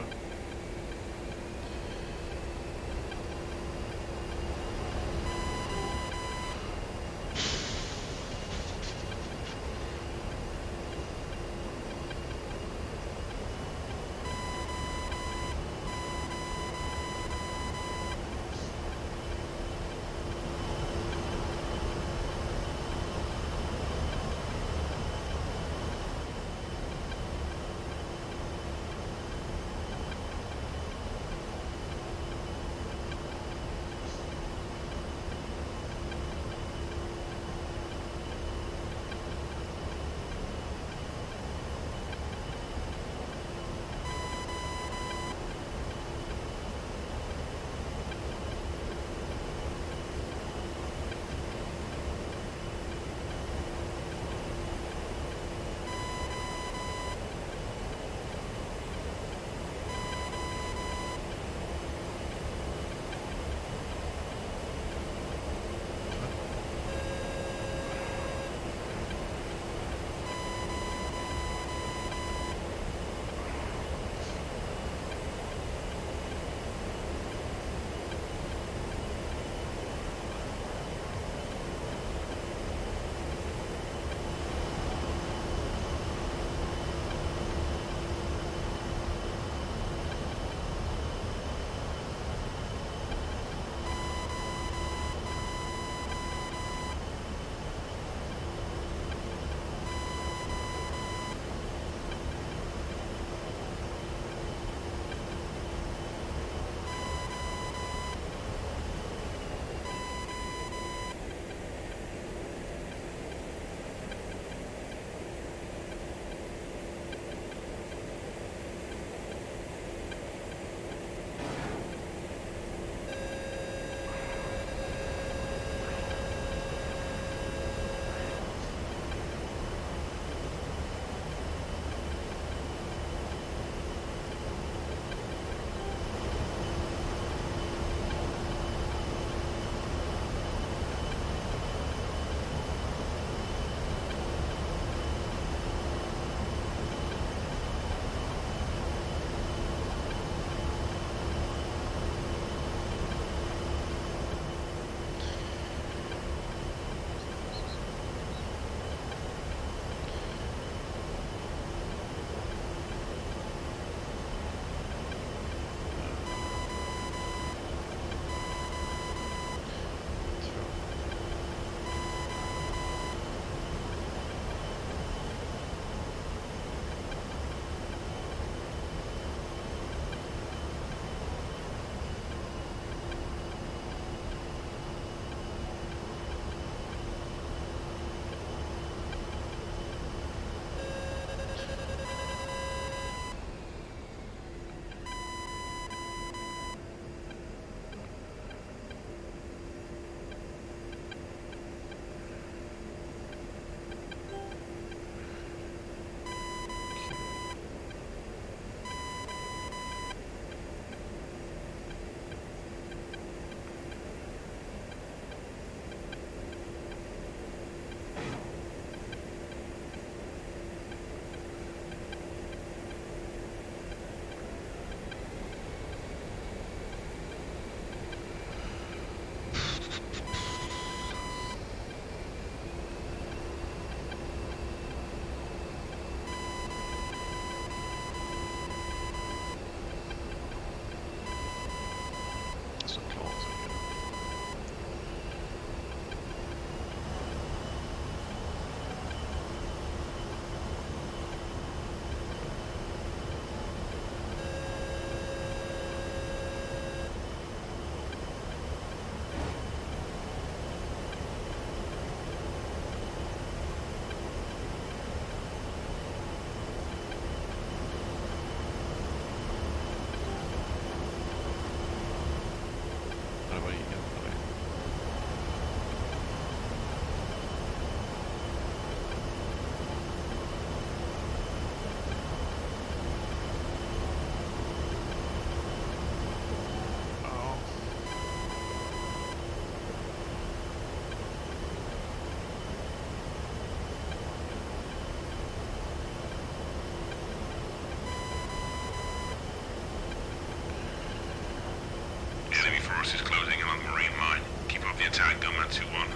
Forces closing along the Marine line. Keep up the attack, Gunman 2-1.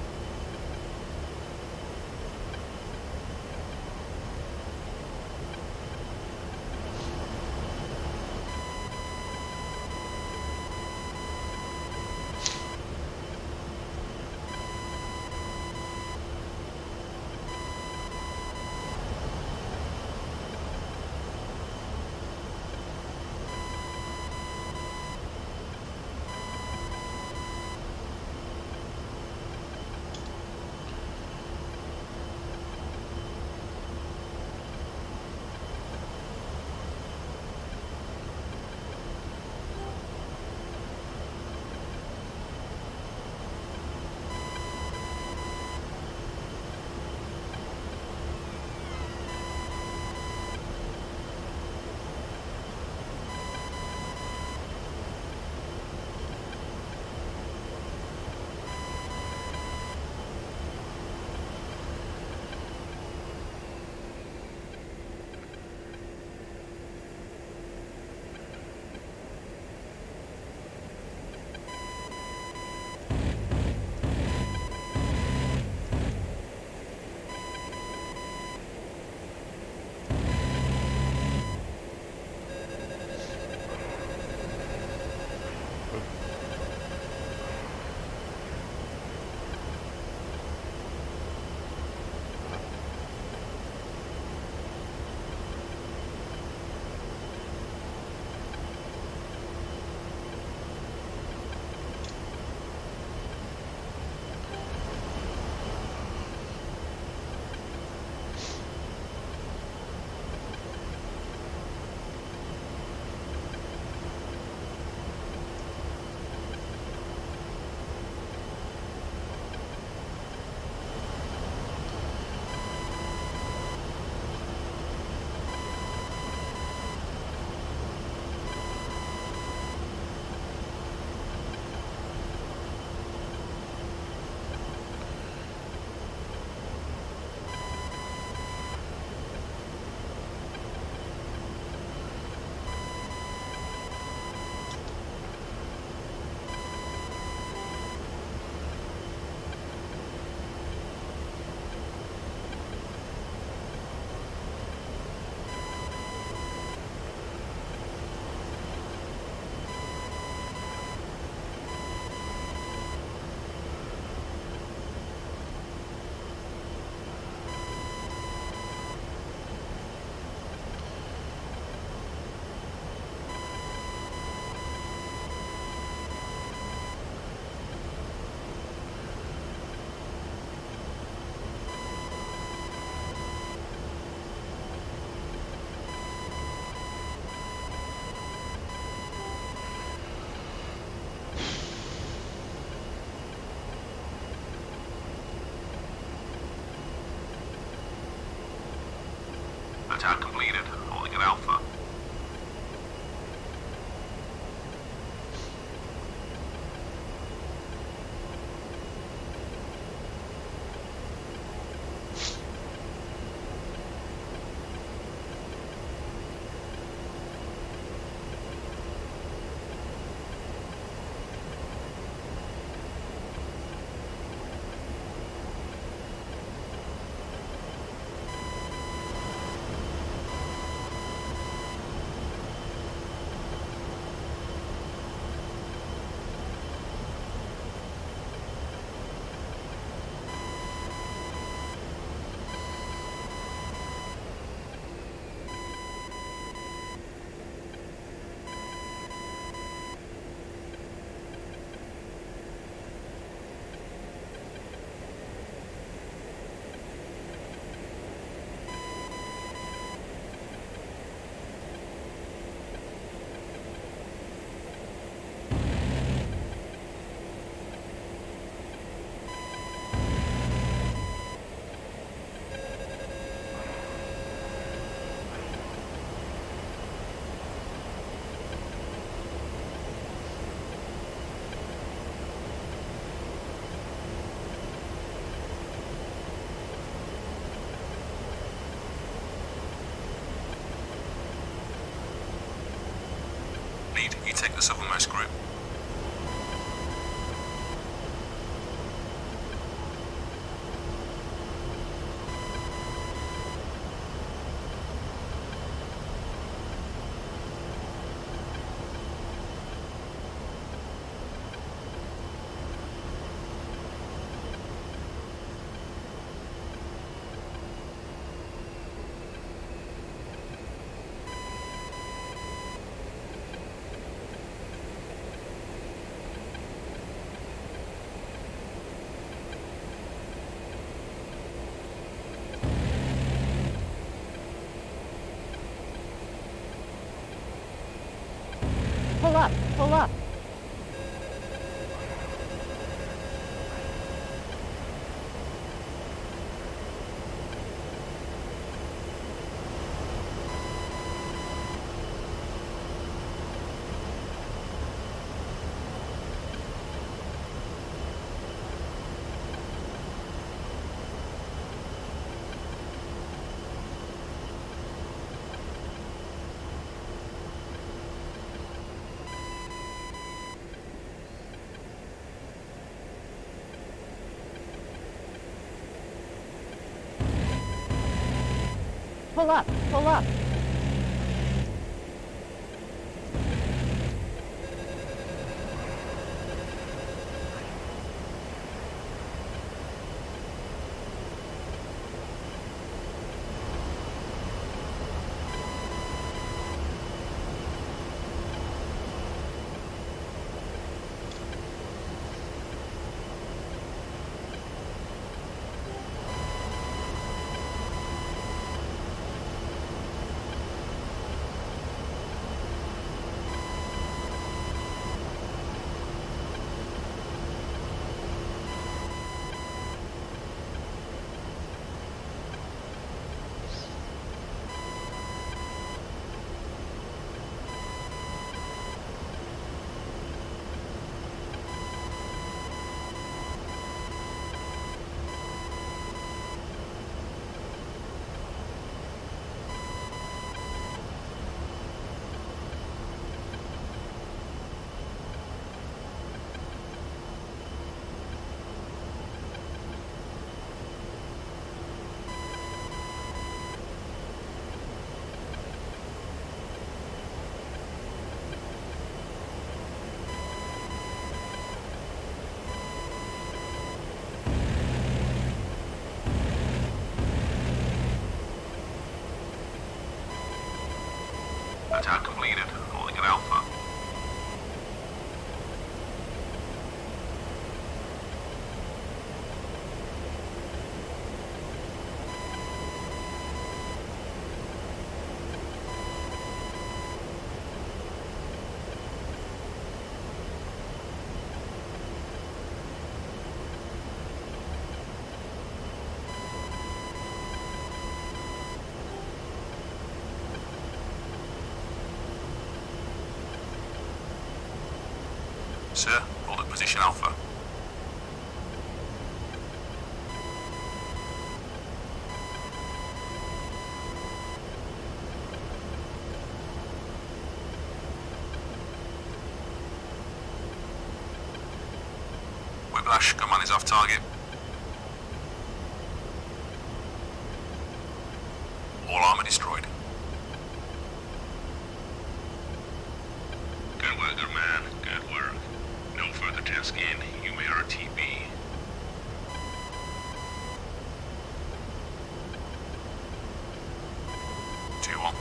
Attack completed. Holding at Alpha. You take the southernmost group. Pull up, pull up. Pull up, pull up. Attack completed. Holding at Alpha. Sir, hold at position Alpha. Whiplash, command is off target. All armor destroyed. Good work, good man. Good work. No further tasking. You may RTB. Two one.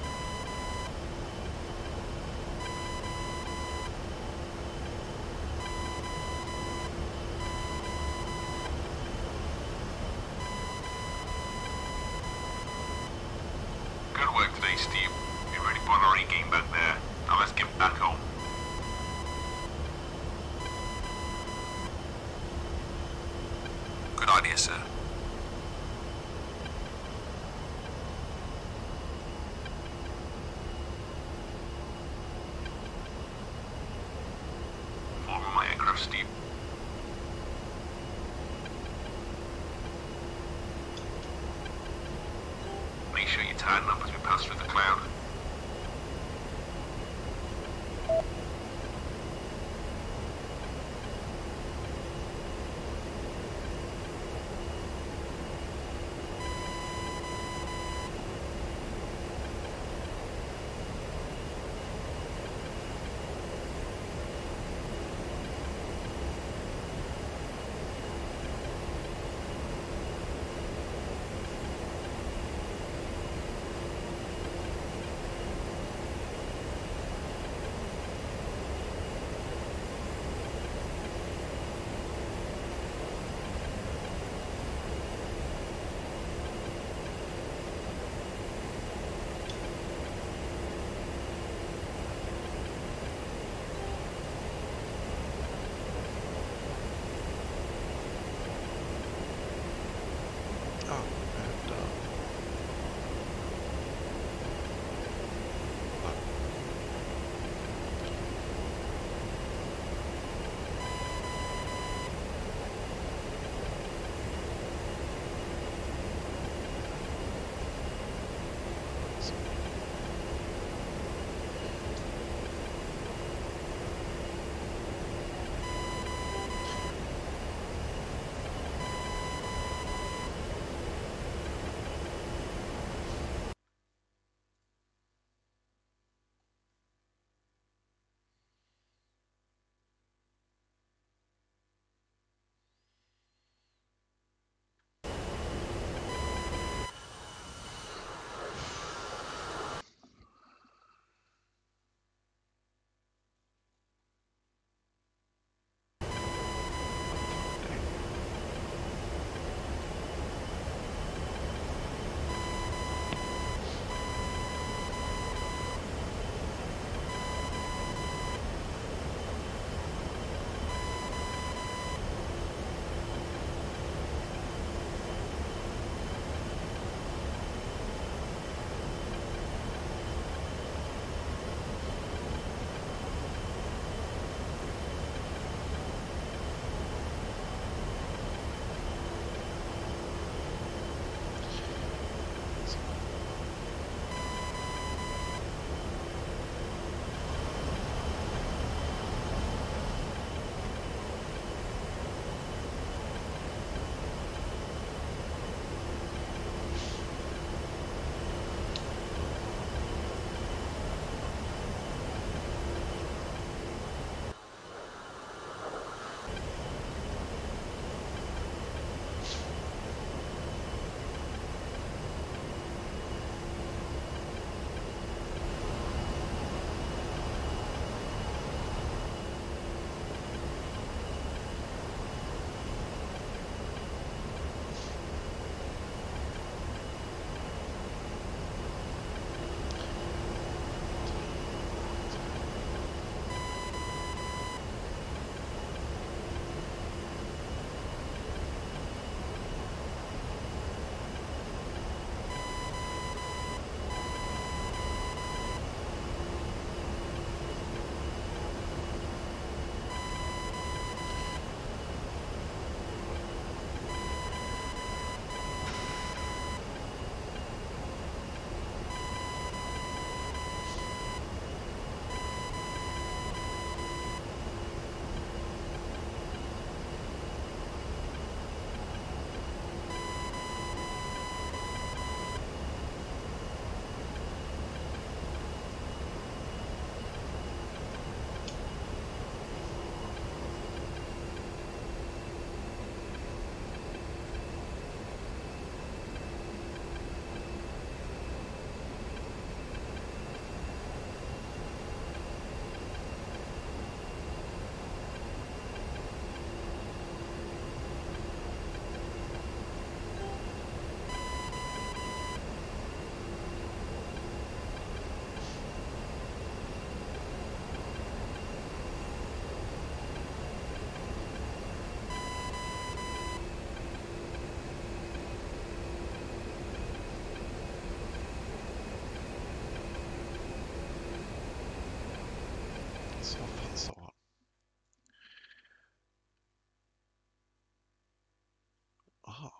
Good work today, Steve. You're ready for our game back there. Now let's get back home. Good idea, sir. Form on my aircraft, Steve. Make sure you tighten up as we pass through the cloud. so off and so on. Oh.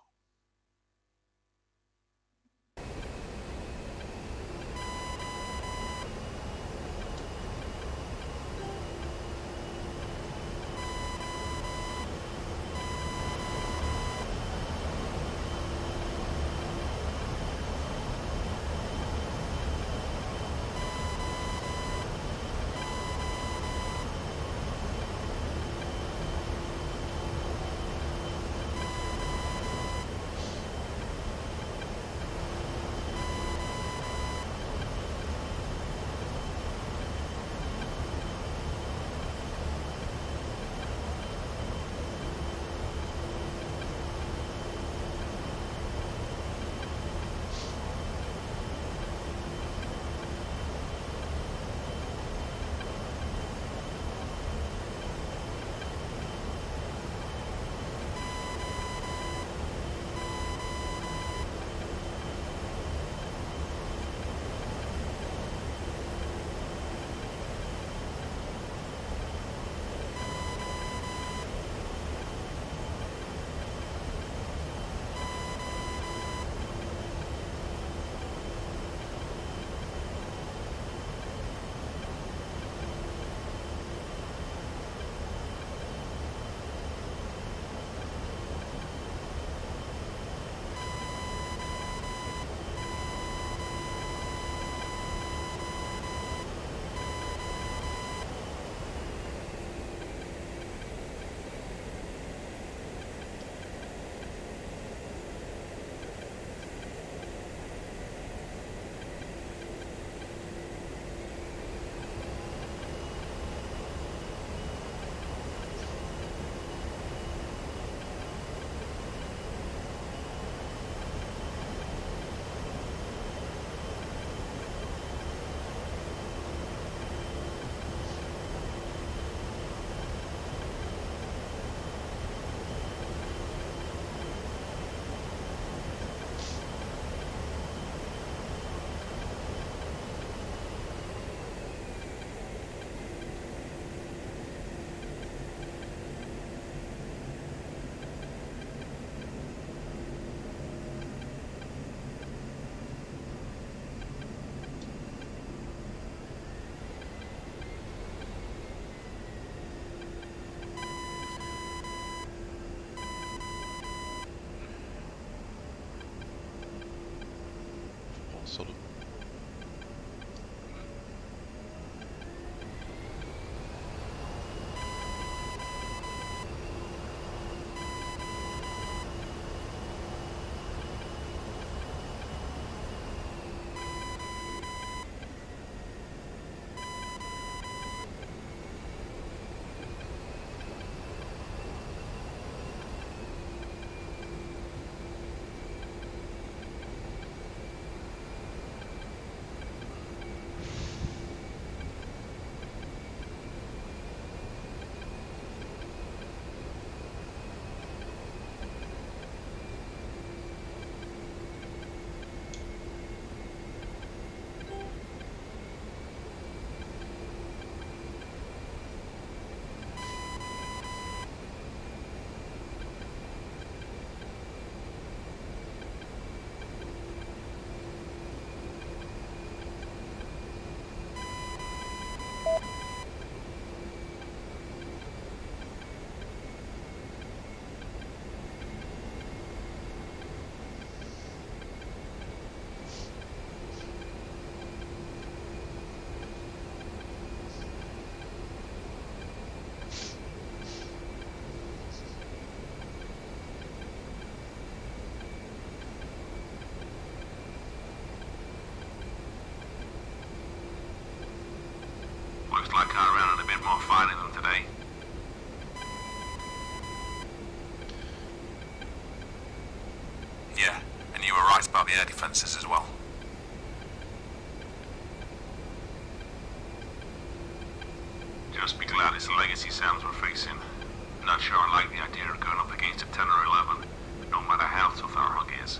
Sort of. Looks like I ran a bit more fighting than today. Yeah, and you were right about the air defences as well. Just be glad it's the legacy Sams we're facing. Not sure I like the idea of going up against a 10 or 11, no matter how tough our hug is.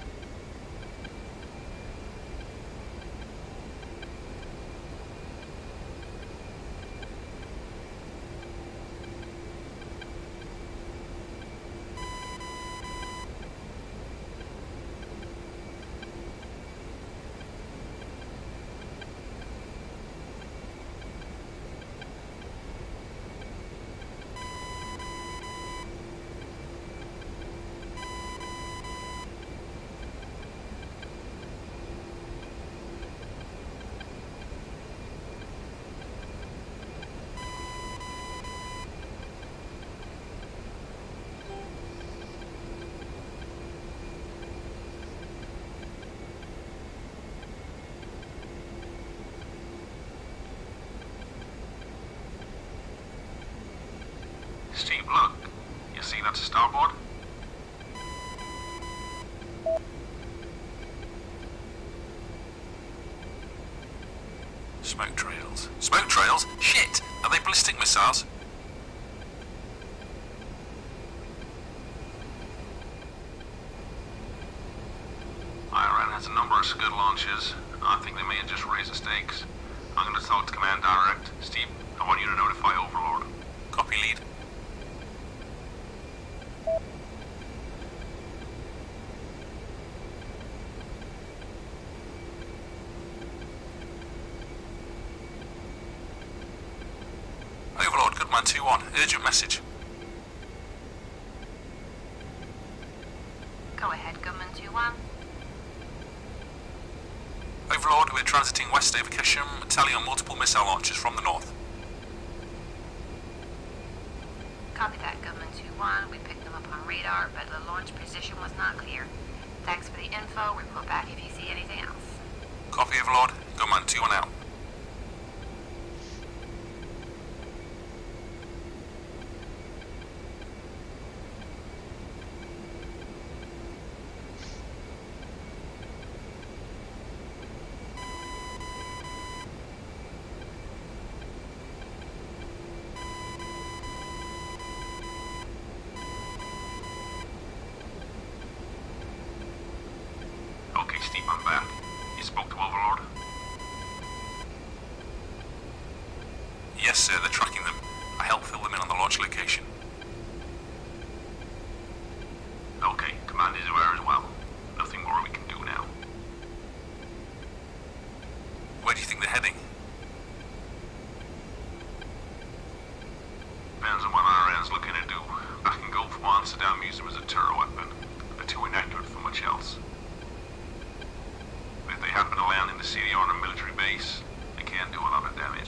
starboard? Smoke trails. Smoke trails? Shit! Are they ballistic missiles? Iran has a number of Scud launches. I think they may have just raised the stakes. I'm going to talk to Command Direct. Steve, I want you to notify Overlord. Copy, lead. Overlord, Goodman 2-1. Urgent message. Go ahead, Goodman 2-1. Overlord, we're transiting west over Kesham, tally on multiple missile launches from the north. Copy that, Goodman 2-1. We picked them up on radar, but the launch position was not clear. Thanks for the info. Report back if you see anything else. Copy, Overlord. Goodman 2-1 out. Okay, Steve, I'm back. You spoke to Overlord? Yes, sir, they're tracking them. I helped fill them in on the launch location. Okay, Command is aware as well. Nothing more we can do now. Where do you think they're heading? Depends on what Iran's looking to do. Back in Gulf War, Saddam used them as a terror weapon. They're too inaccurate for much else. But if they happen to land in the city or on a military base, they can do a lot of damage.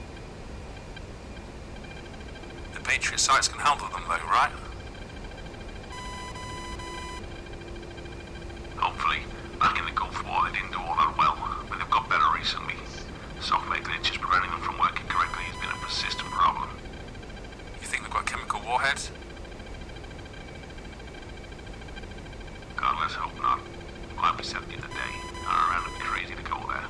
The Patriot sites can handle them though, right? Hopefully. Back in the Gulf War, they didn't do all that well, but they've got better recently. Software glitches preventing them from working correctly has been a persistent problem. You think they've got chemical warheads? God, let's hope not. Like we said the other day, Iran would be crazy to go there.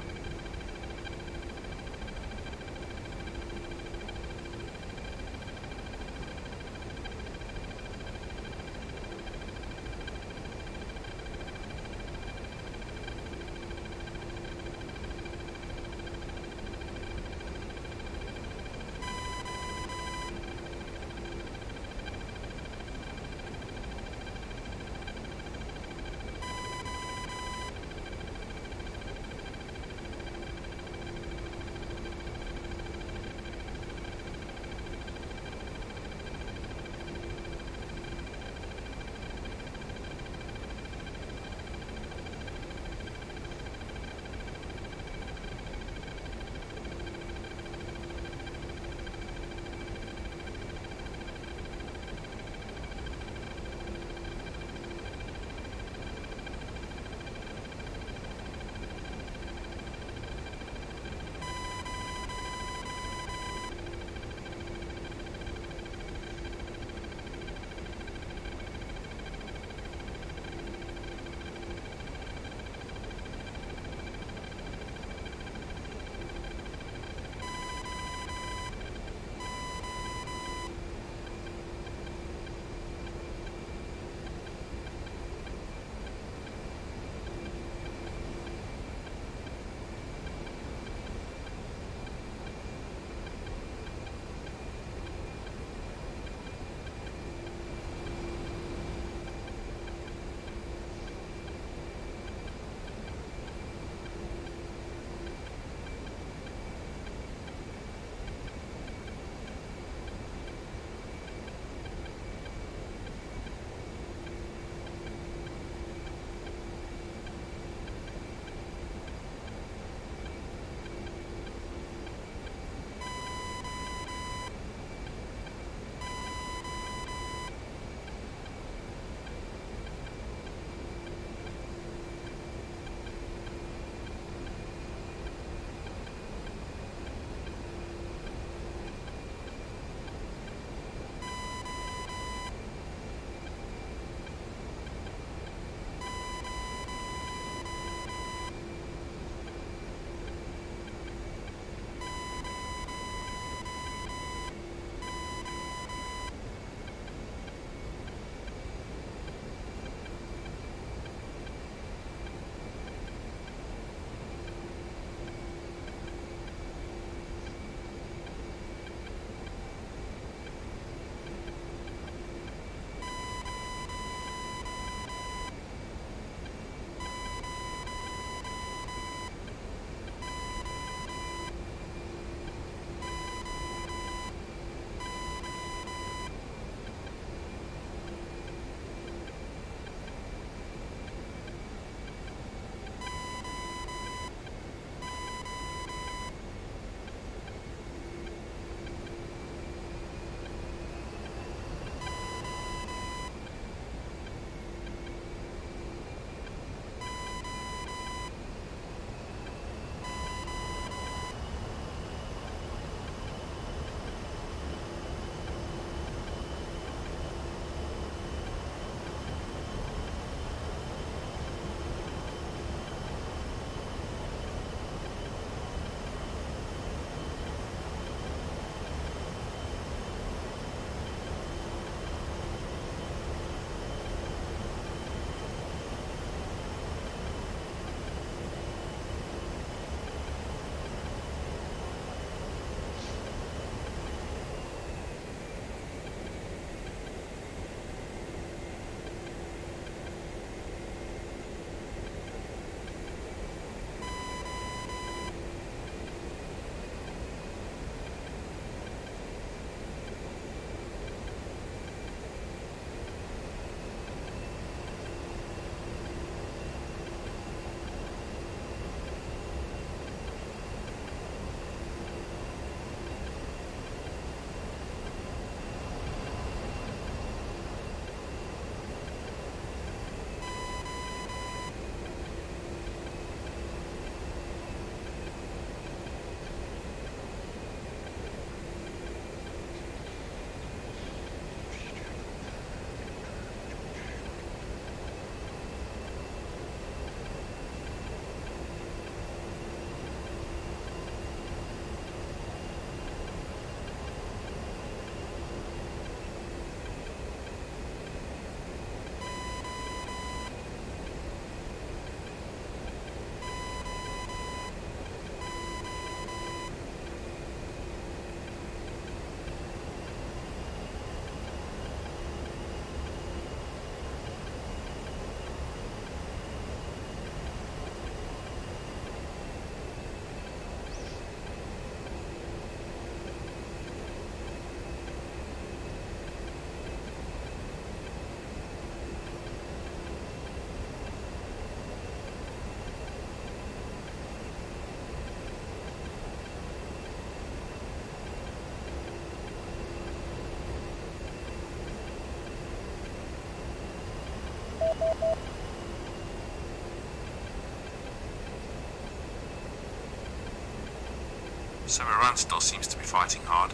So Iran still seems to be fighting hard.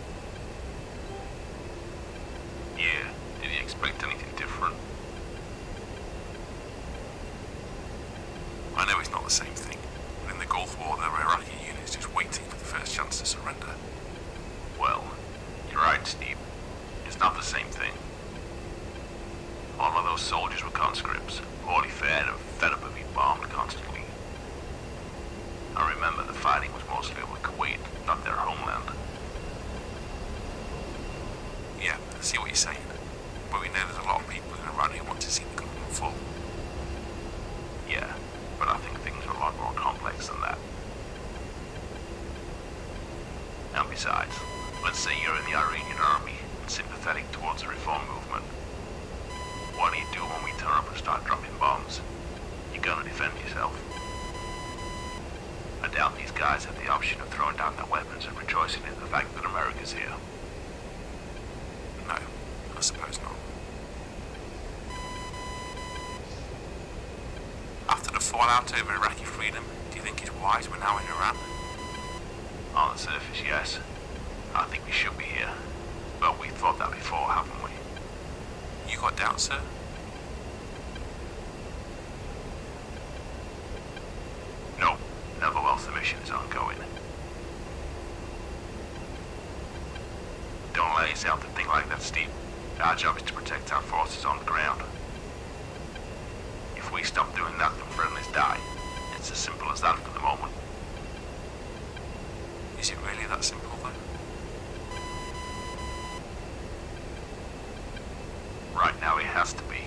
Yeah, did you expect anything different? I know it's not the same thing, but in the Gulf War there were Iraqi units just waiting for the first chance to surrender. Well, you're right, Steve. It's not the same thing. All of those soldiers were conscripts, poorly fed and fed up of being bombed constantly. I remember the fighting was mostly over Kuwait, not their homeland. Yeah, I see what you're saying, but we know there's a lot of people in Iran who want to see the government fall. Yeah, but I think things are a lot more complex than that. And besides, let's say you're in the Iranian army and sympathetic towards the reform movement. What do you do when we turn up and start dropping bombs? You're gonna defend yourself. I doubt these guys have the option of throwing down their weapons and rejoicing in the fact that America's here. No, I suppose not. After the fallout over Iraqi freedom, do you think it's wise we're now in Iran? On the surface, yes. I think we should be here. But we thought that before, haven't we? You got doubts, sir? No, never whilst the mission is ongoing. Don't let yourself to think like that, Steve. Our job is to protect our forces on the ground. If we stop doing that, then friendlies die. It's as simple as that for the moment. Is it really that simple, though? Right now, it has to be.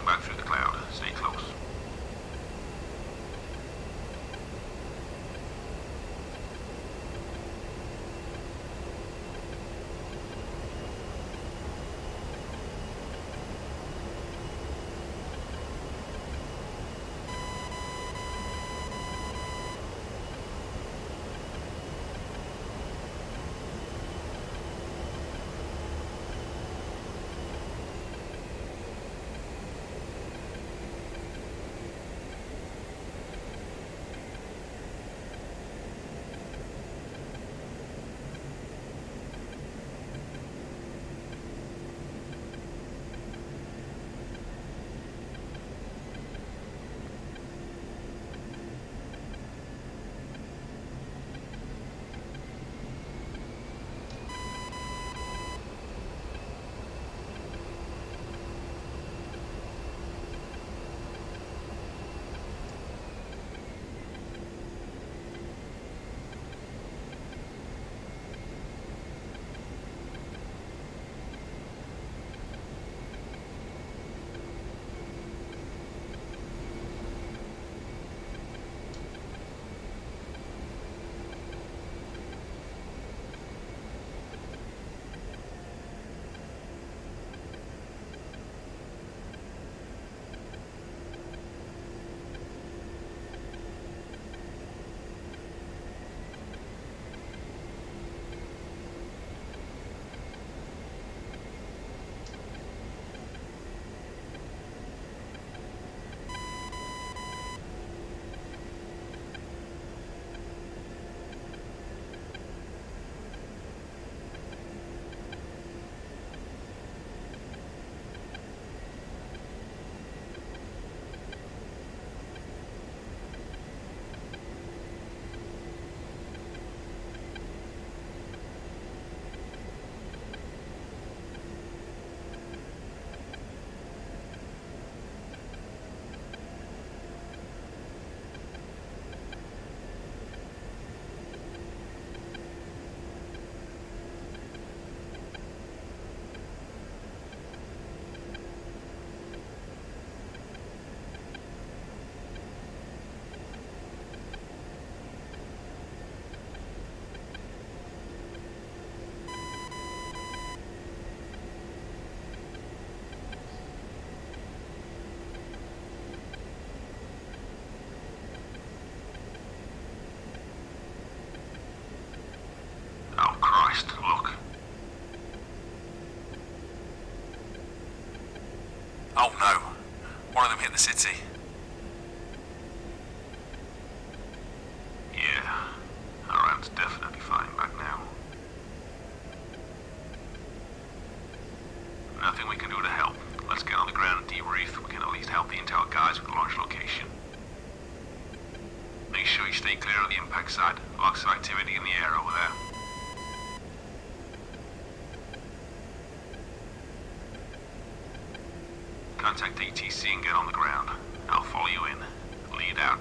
pushing back through the cloud. Stay close. Oh no. One of them hit the city. Yeah. Iran's definitely fighting back now. Nothing we can do to help. Let's get on the ground and debrief. We can at least help the intel guys with the launch location. Make sure you stay clear of the impact site. Lots of activity in the air over there. Contact ATC and get on the ground. I'll follow you in. Lead out.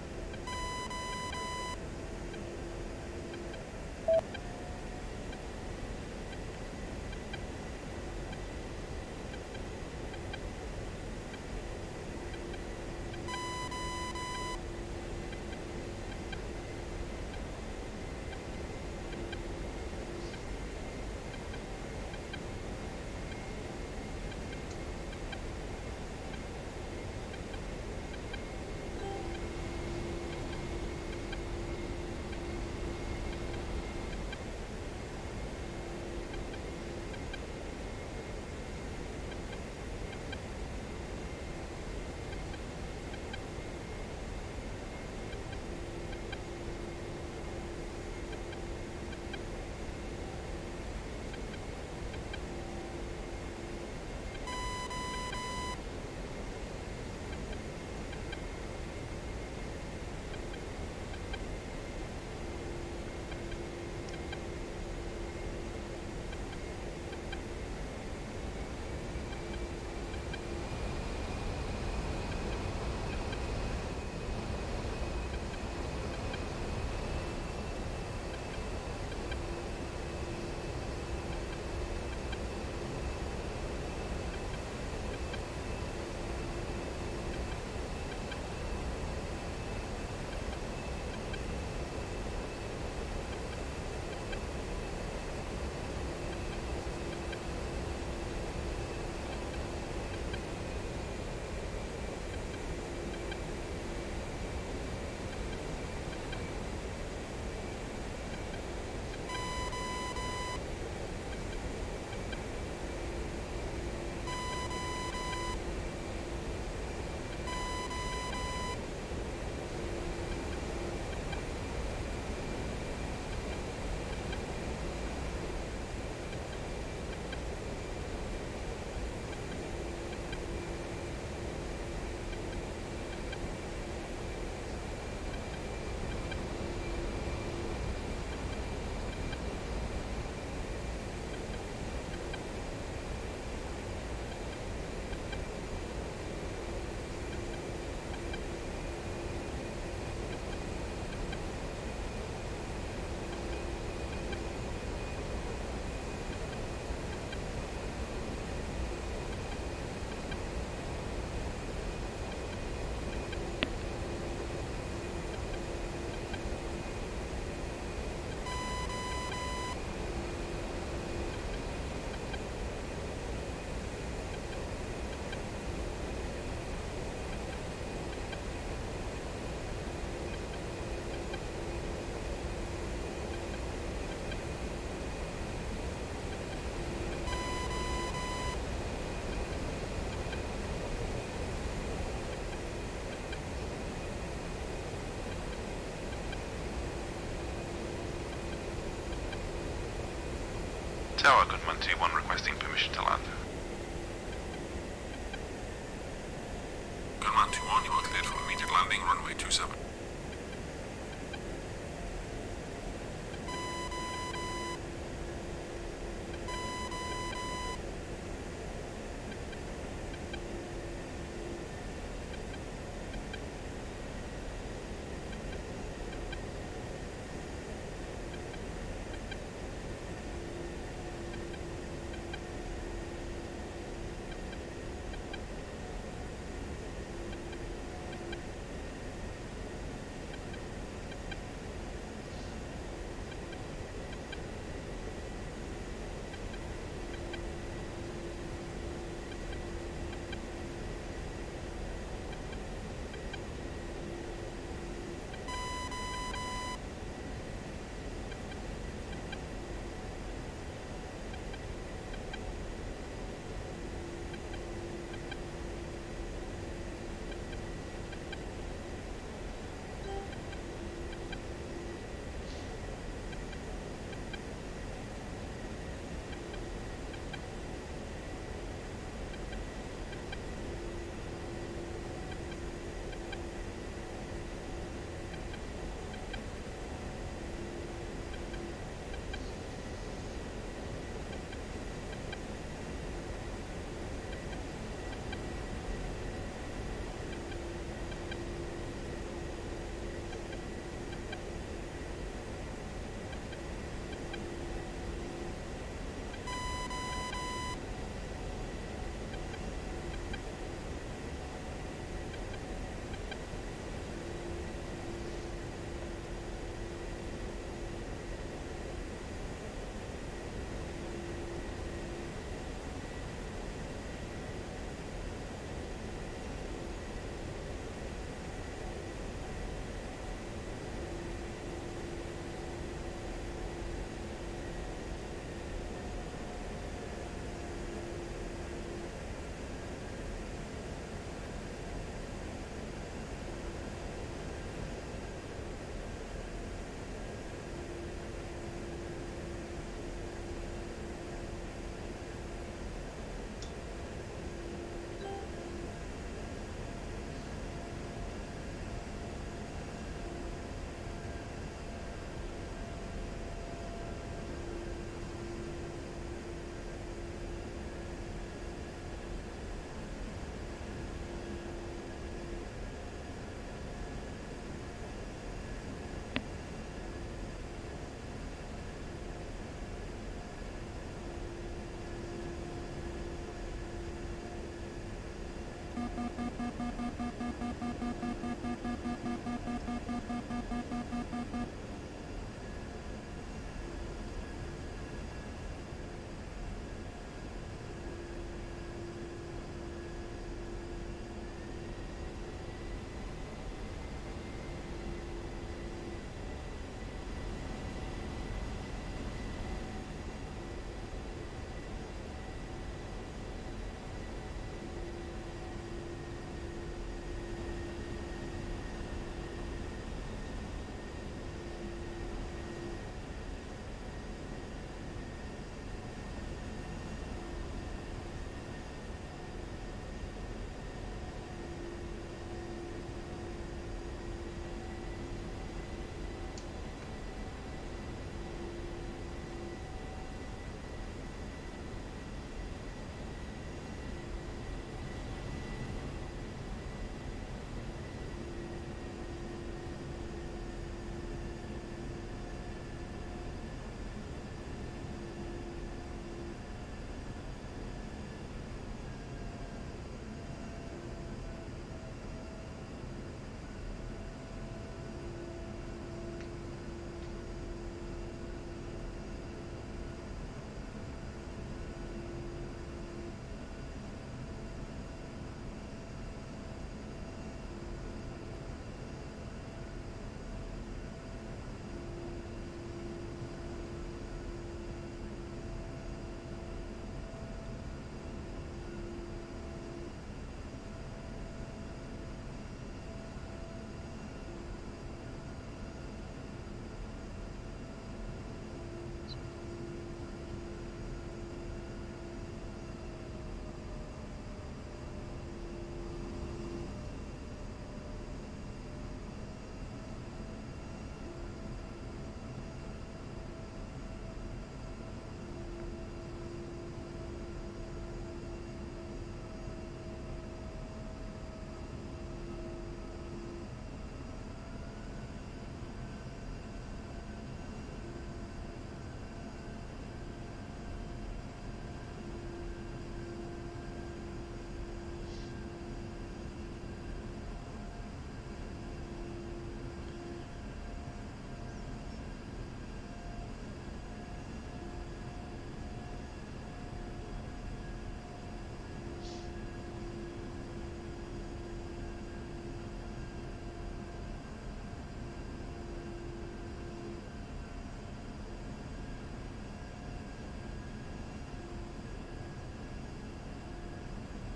Tower, Gunman 2-1 requesting permission to land. Gunman 2-1, you are cleared for immediate landing, runway 27.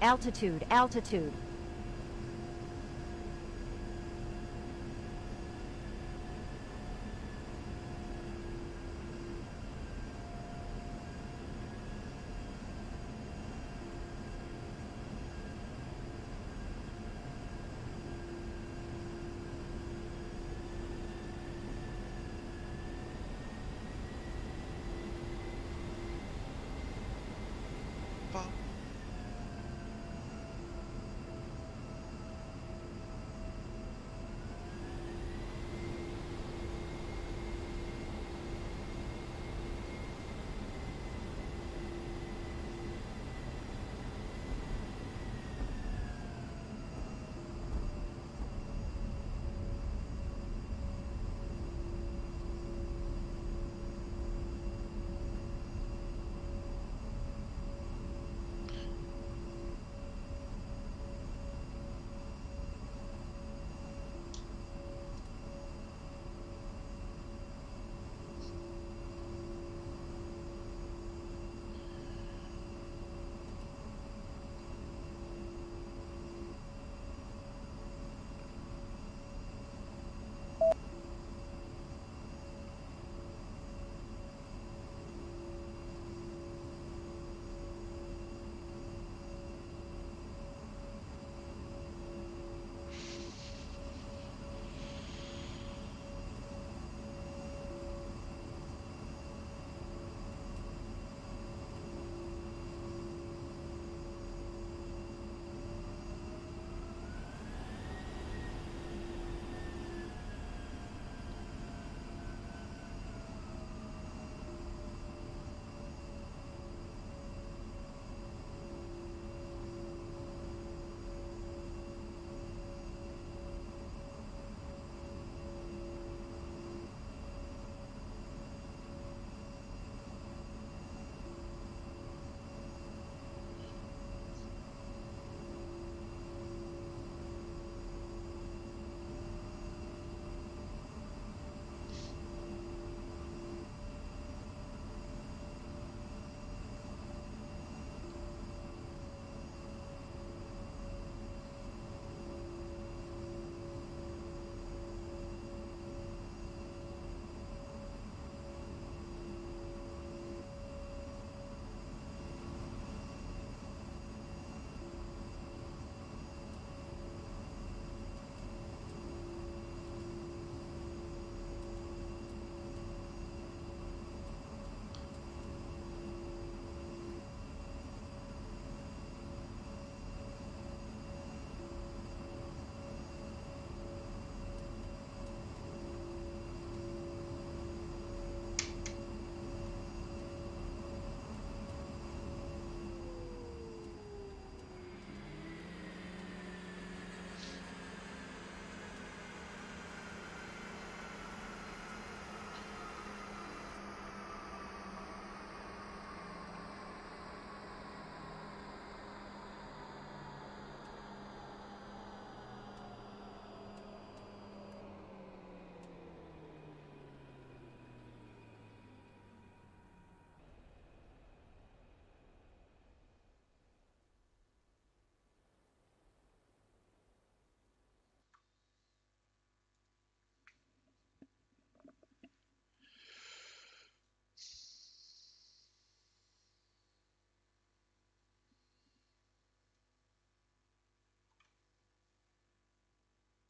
Altitude, altitude.